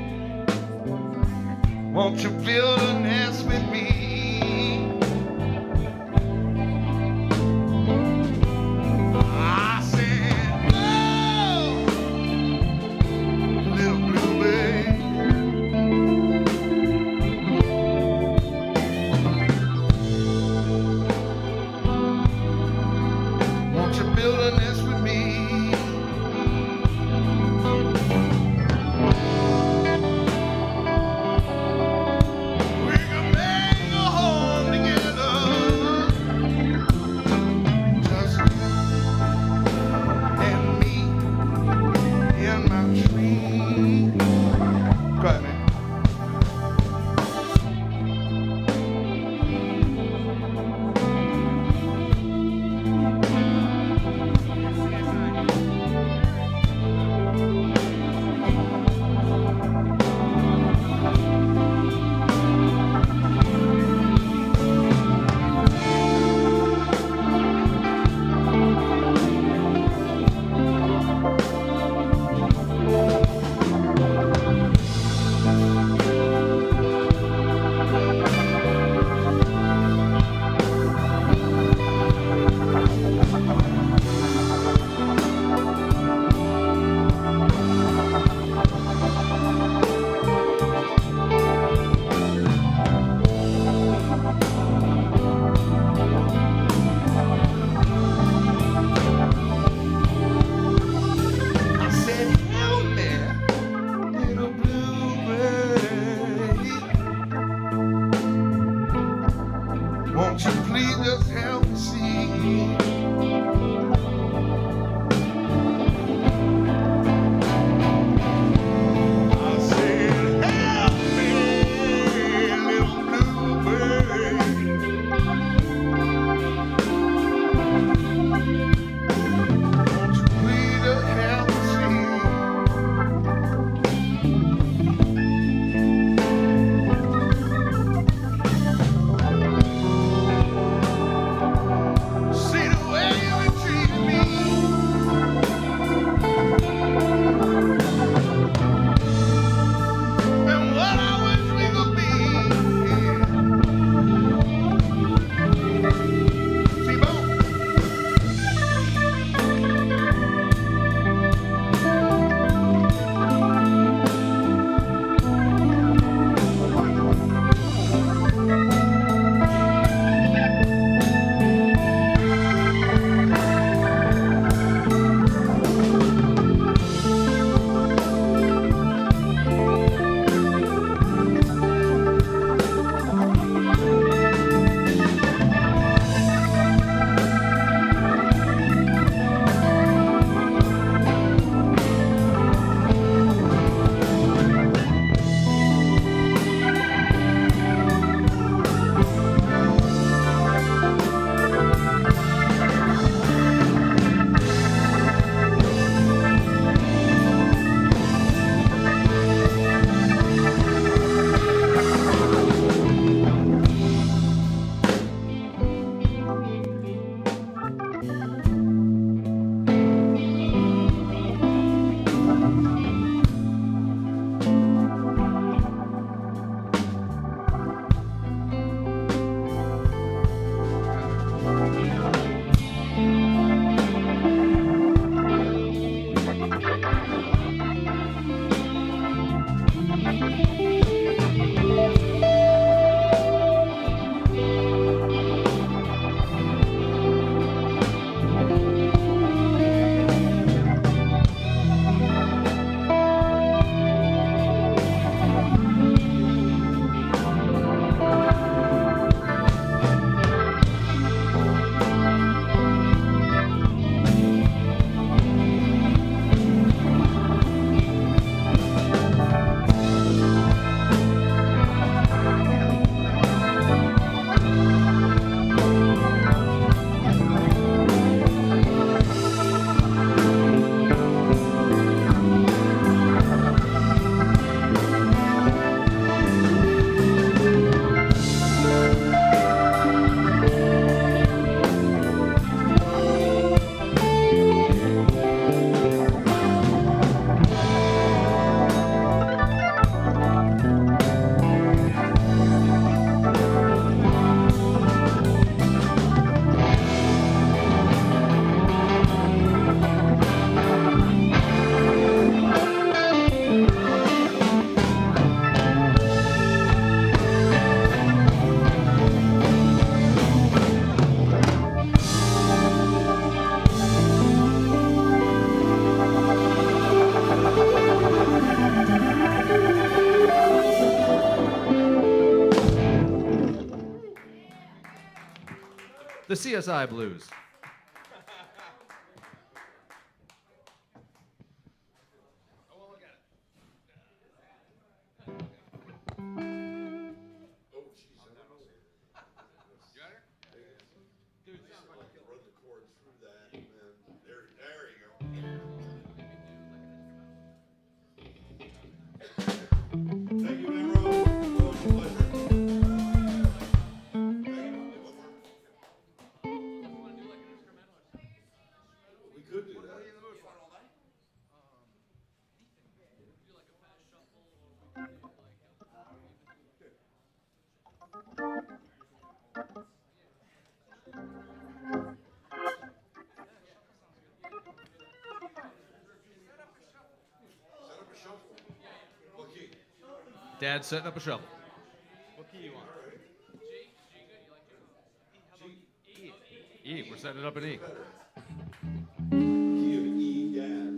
won't you build a nest with me? help me see. I said, help me, little bluebird. Won't you please help me see? See the way you treat me. And what I wish we could be. T-Bone. The C S I Blues. Run the chords through that, and then there, there you go. Thank you, Monroe. Always a pleasure. Thank you. One more. We could do that. Set up a shuffle. What key? Dad's setting up a shuffle. What key you want? E. We're setting it up in E. Key of E gas.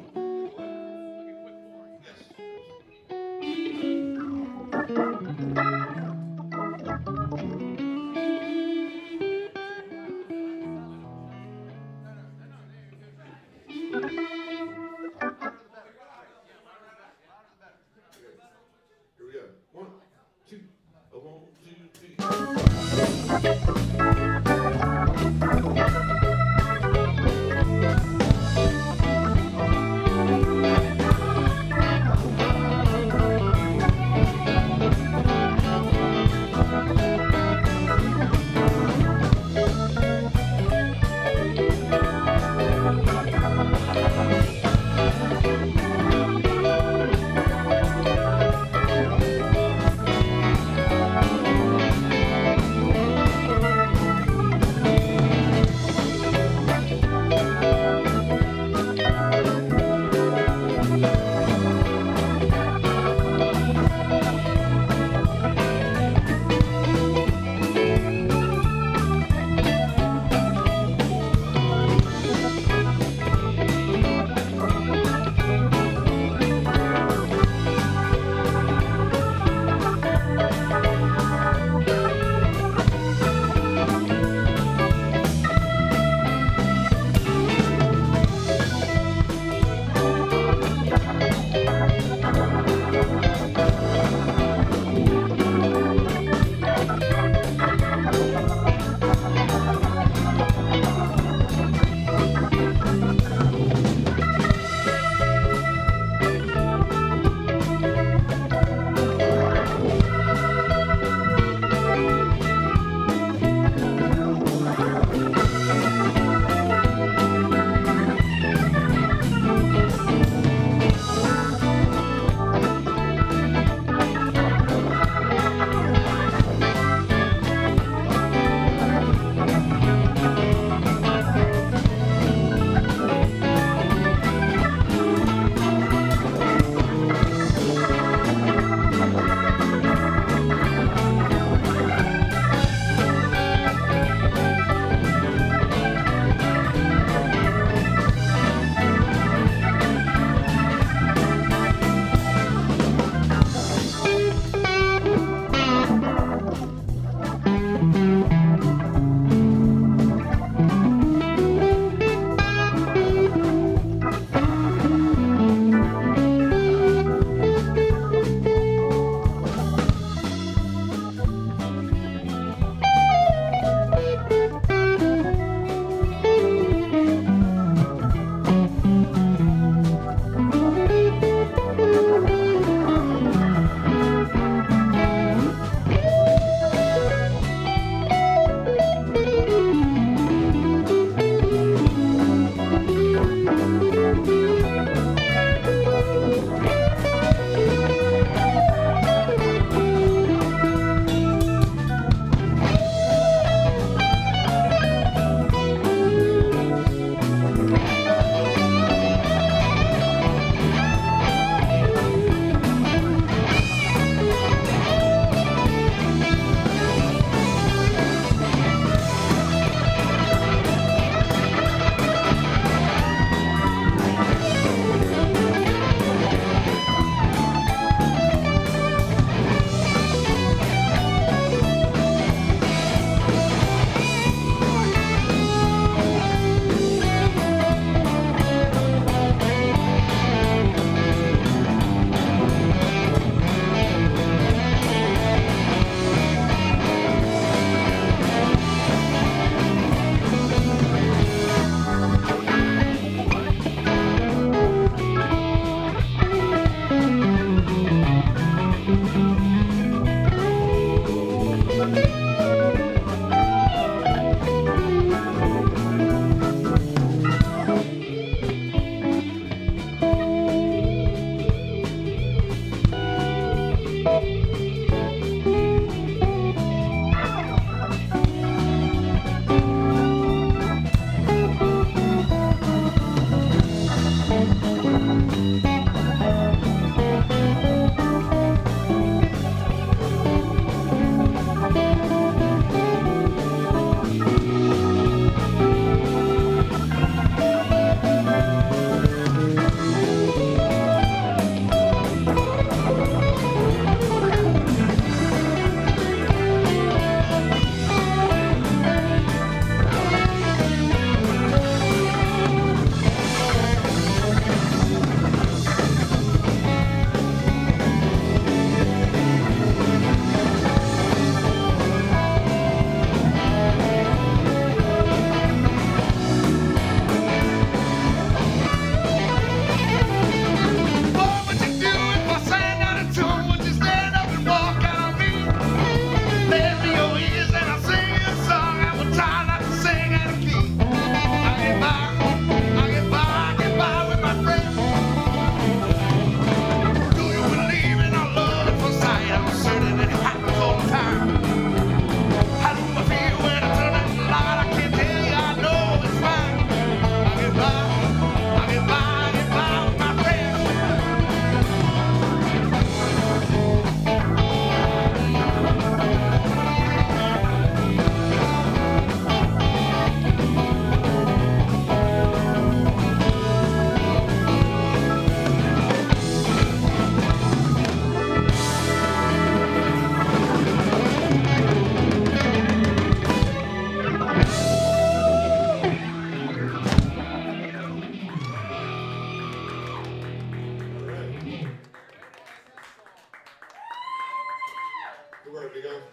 Yes. Thank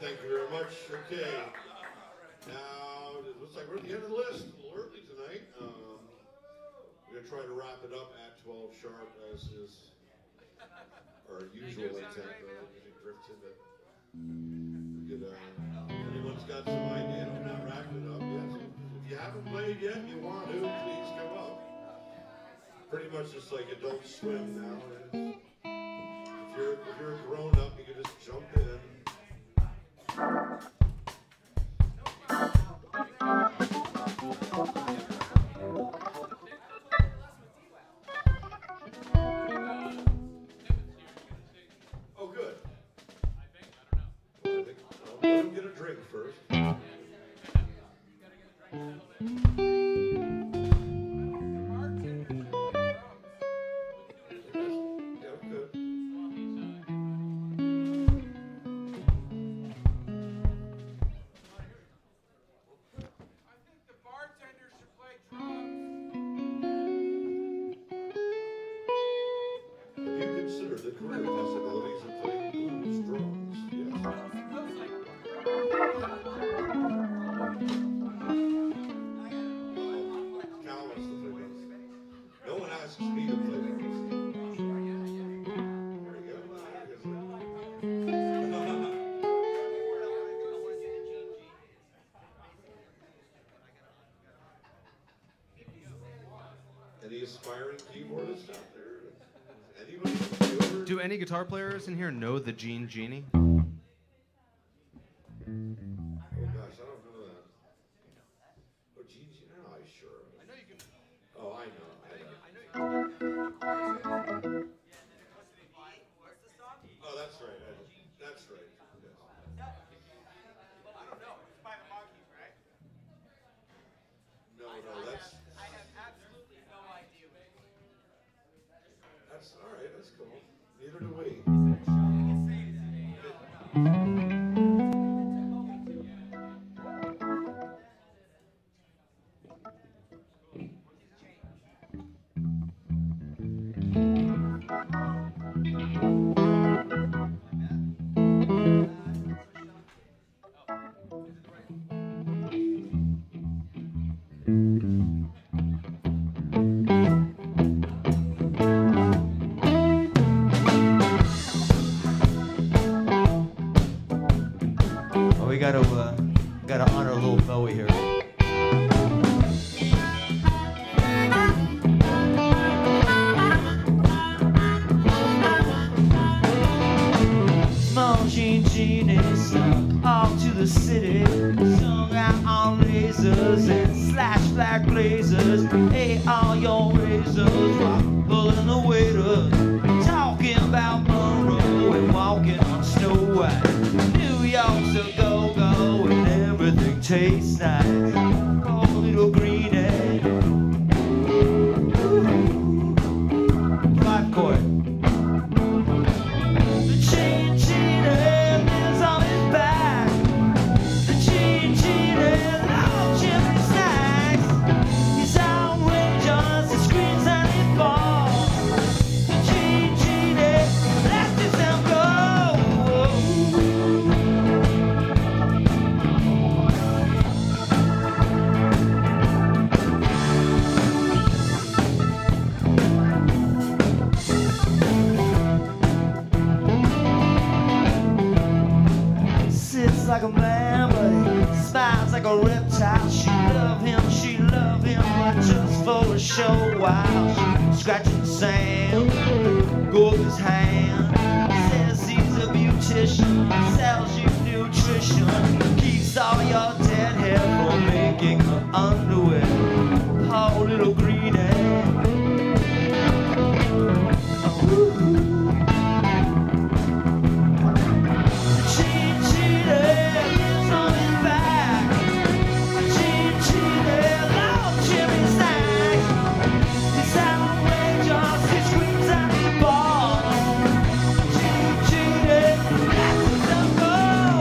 Thank you very much. Okay. Now, it looks like we're at the end of the list. A little early tonight. Um, we're going to try to wrap it up at twelve sharp, as is our usual intent. But it drifts into. We could, uh, if anyone's got some idea on that wrapping it up, yes. If you haven't played yet and you want to, please come up. Pretty much just like adult swim now. If you're, if you're a grown up, you can just jump in. Oh, good. I think, I don't know. I think, well, let him get a drink first. The career possibilities of playing blues drums, yes. Cal wants to play drums. No one asks me to play drums. There you go. Any aspiring keyboardists out there? Anybody? Do any guitar players in here know the Gene Genie? Oh gosh, I don't know that. Oh, Gene Genie? No, I sure. I know you can. Oh, I know. I know. I know you can. Oh, that's right. I, that's right. Yes. I don't know. It's by the Monkees, right? No, no, that's. I have absolutely no idea. That's all right. That's cool. Neither do we. We gotta, uh, gotta honor little Bowie here. Small Gene Genies off to the city, sung out on lasers and slash black blazers. Hey, all your razors while pulling the waiters, talking about Monroe and walking on Snow White. New York's a go-go and everything tastes nice. Oh, little green egg. Five chord. The Gene Genie is on his back. The Gene Genie loves Jimmy Snacks. He's outrageous, he screams and he falls. The Gene Genie lets himself go. Sits like a man, but he smiles like a reptile. She love him, she love him, but just for a show while she scratching sand, go with his hand. Says he's a beautician, sells you nutrition, keeps all your dead hair from making the underwear. Oh, little green egg. Ooh. Go!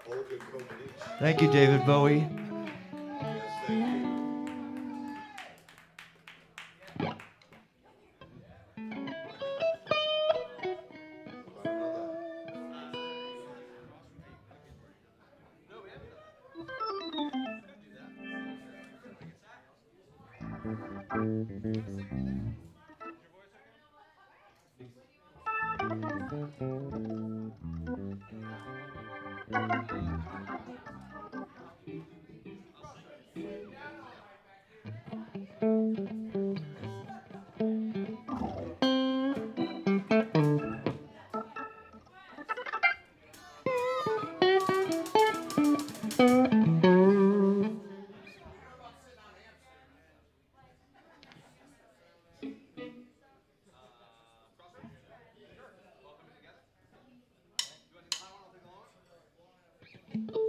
Polka Comaneci. Thank you, David Bowie. Yes, thank you. Welcome together. You want to take the high one? I'll take the low one.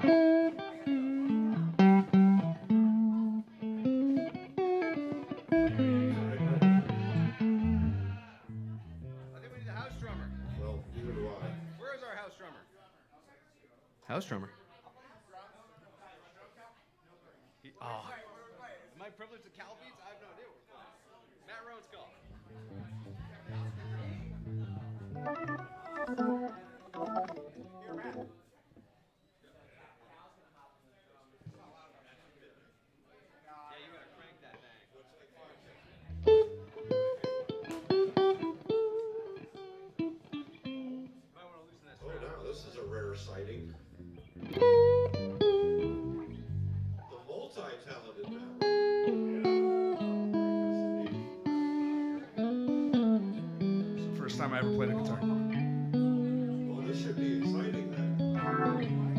I think we need a house drummer. Well, neither do I. Where is our house drummer? House drummer. He- oh. Am I privileged to Cal Beats? I have no idea where we're playing. Matt Rhodes, call. Yeah, you gotta crank that thing. Might wanna loosen that Oh, strap. now this is a rare sighting. The multi-talented Matt. It's the first time I ever played a guitar. Well, this should be exciting then.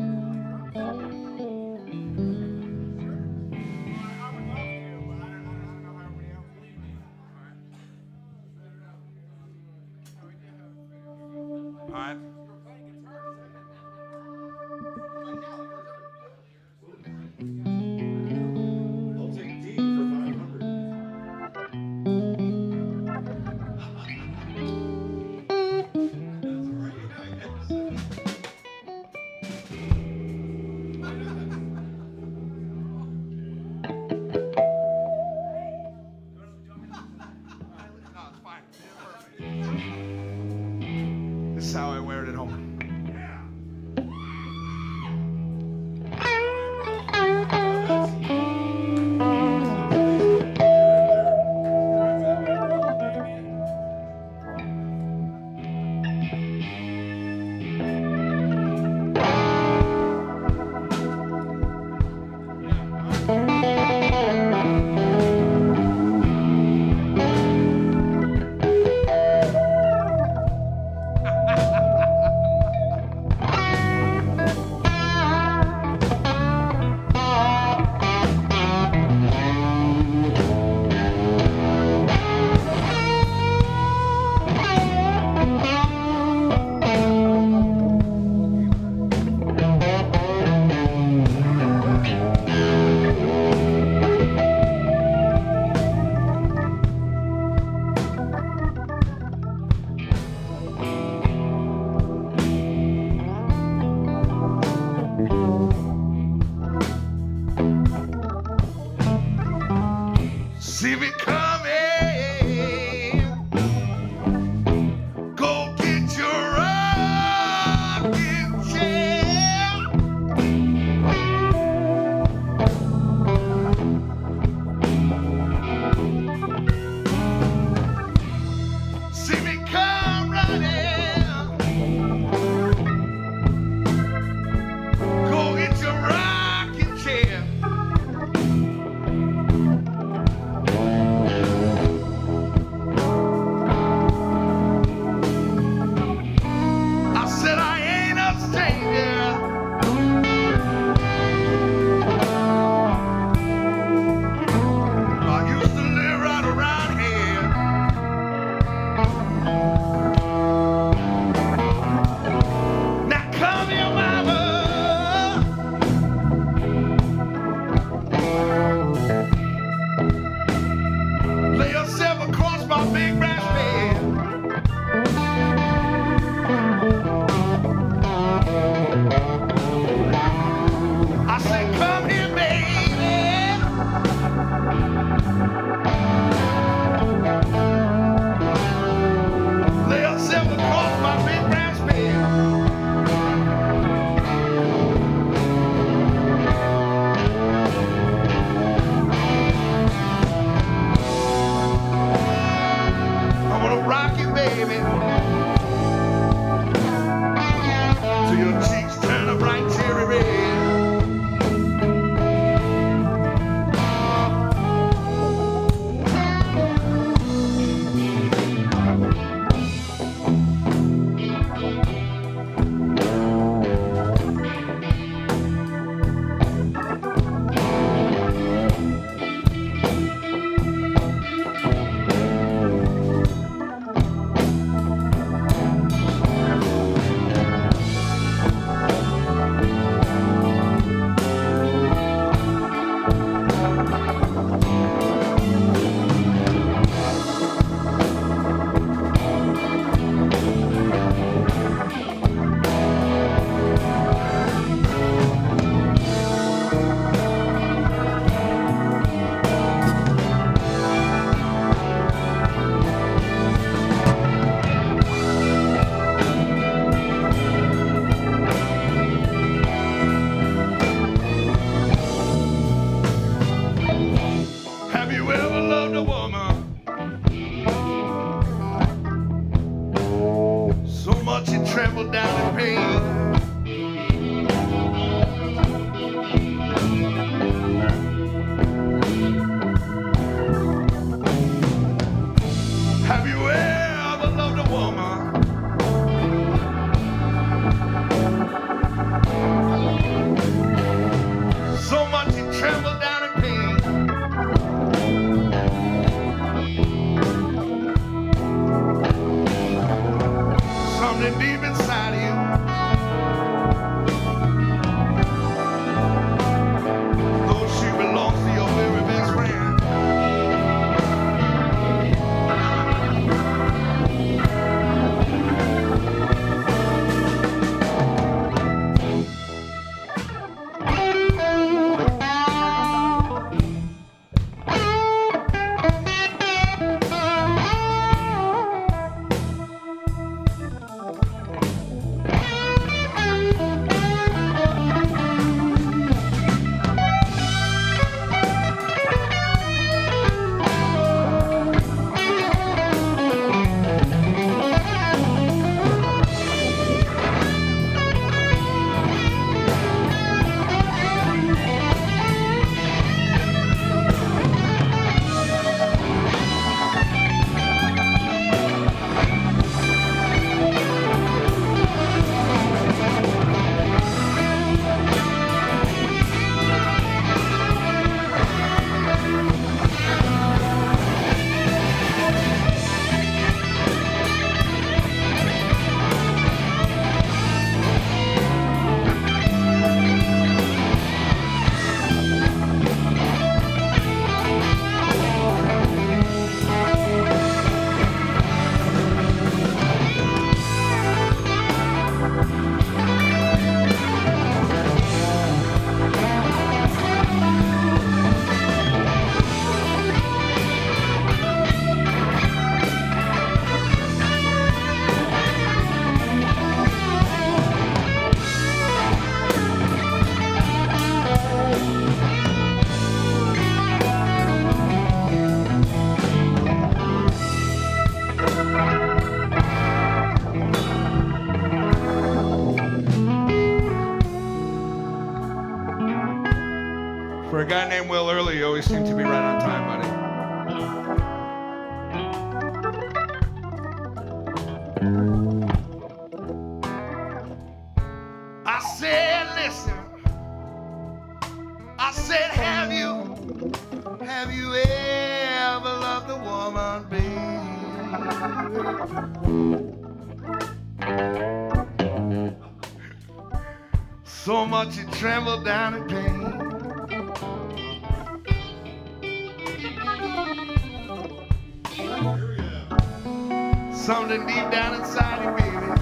All right. I'll take D for five hundred. That's all right, I guess. No, it's fine. This is how I wear it at home. See me coming. Go get your rocking chair. See me come running. Go get your rocking chair. For a guy named Will Early, you always seem to be right on time, buddy. I said, listen. I said, have you, have you ever loved a woman, baby? So much you trembled down in pain. Something deep down inside you,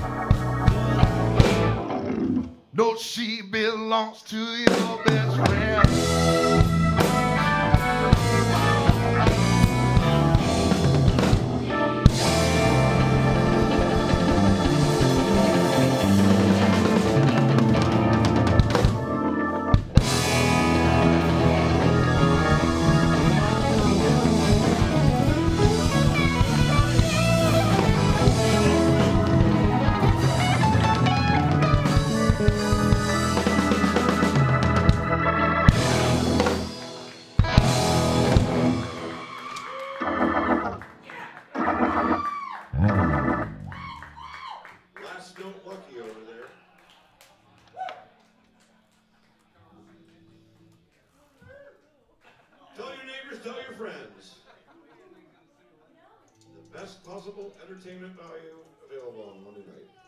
baby. No, she belongs to your best friend. Last note lucky over there. Tell your neighbors, tell your friends. The best possible entertainment value available on Monday night.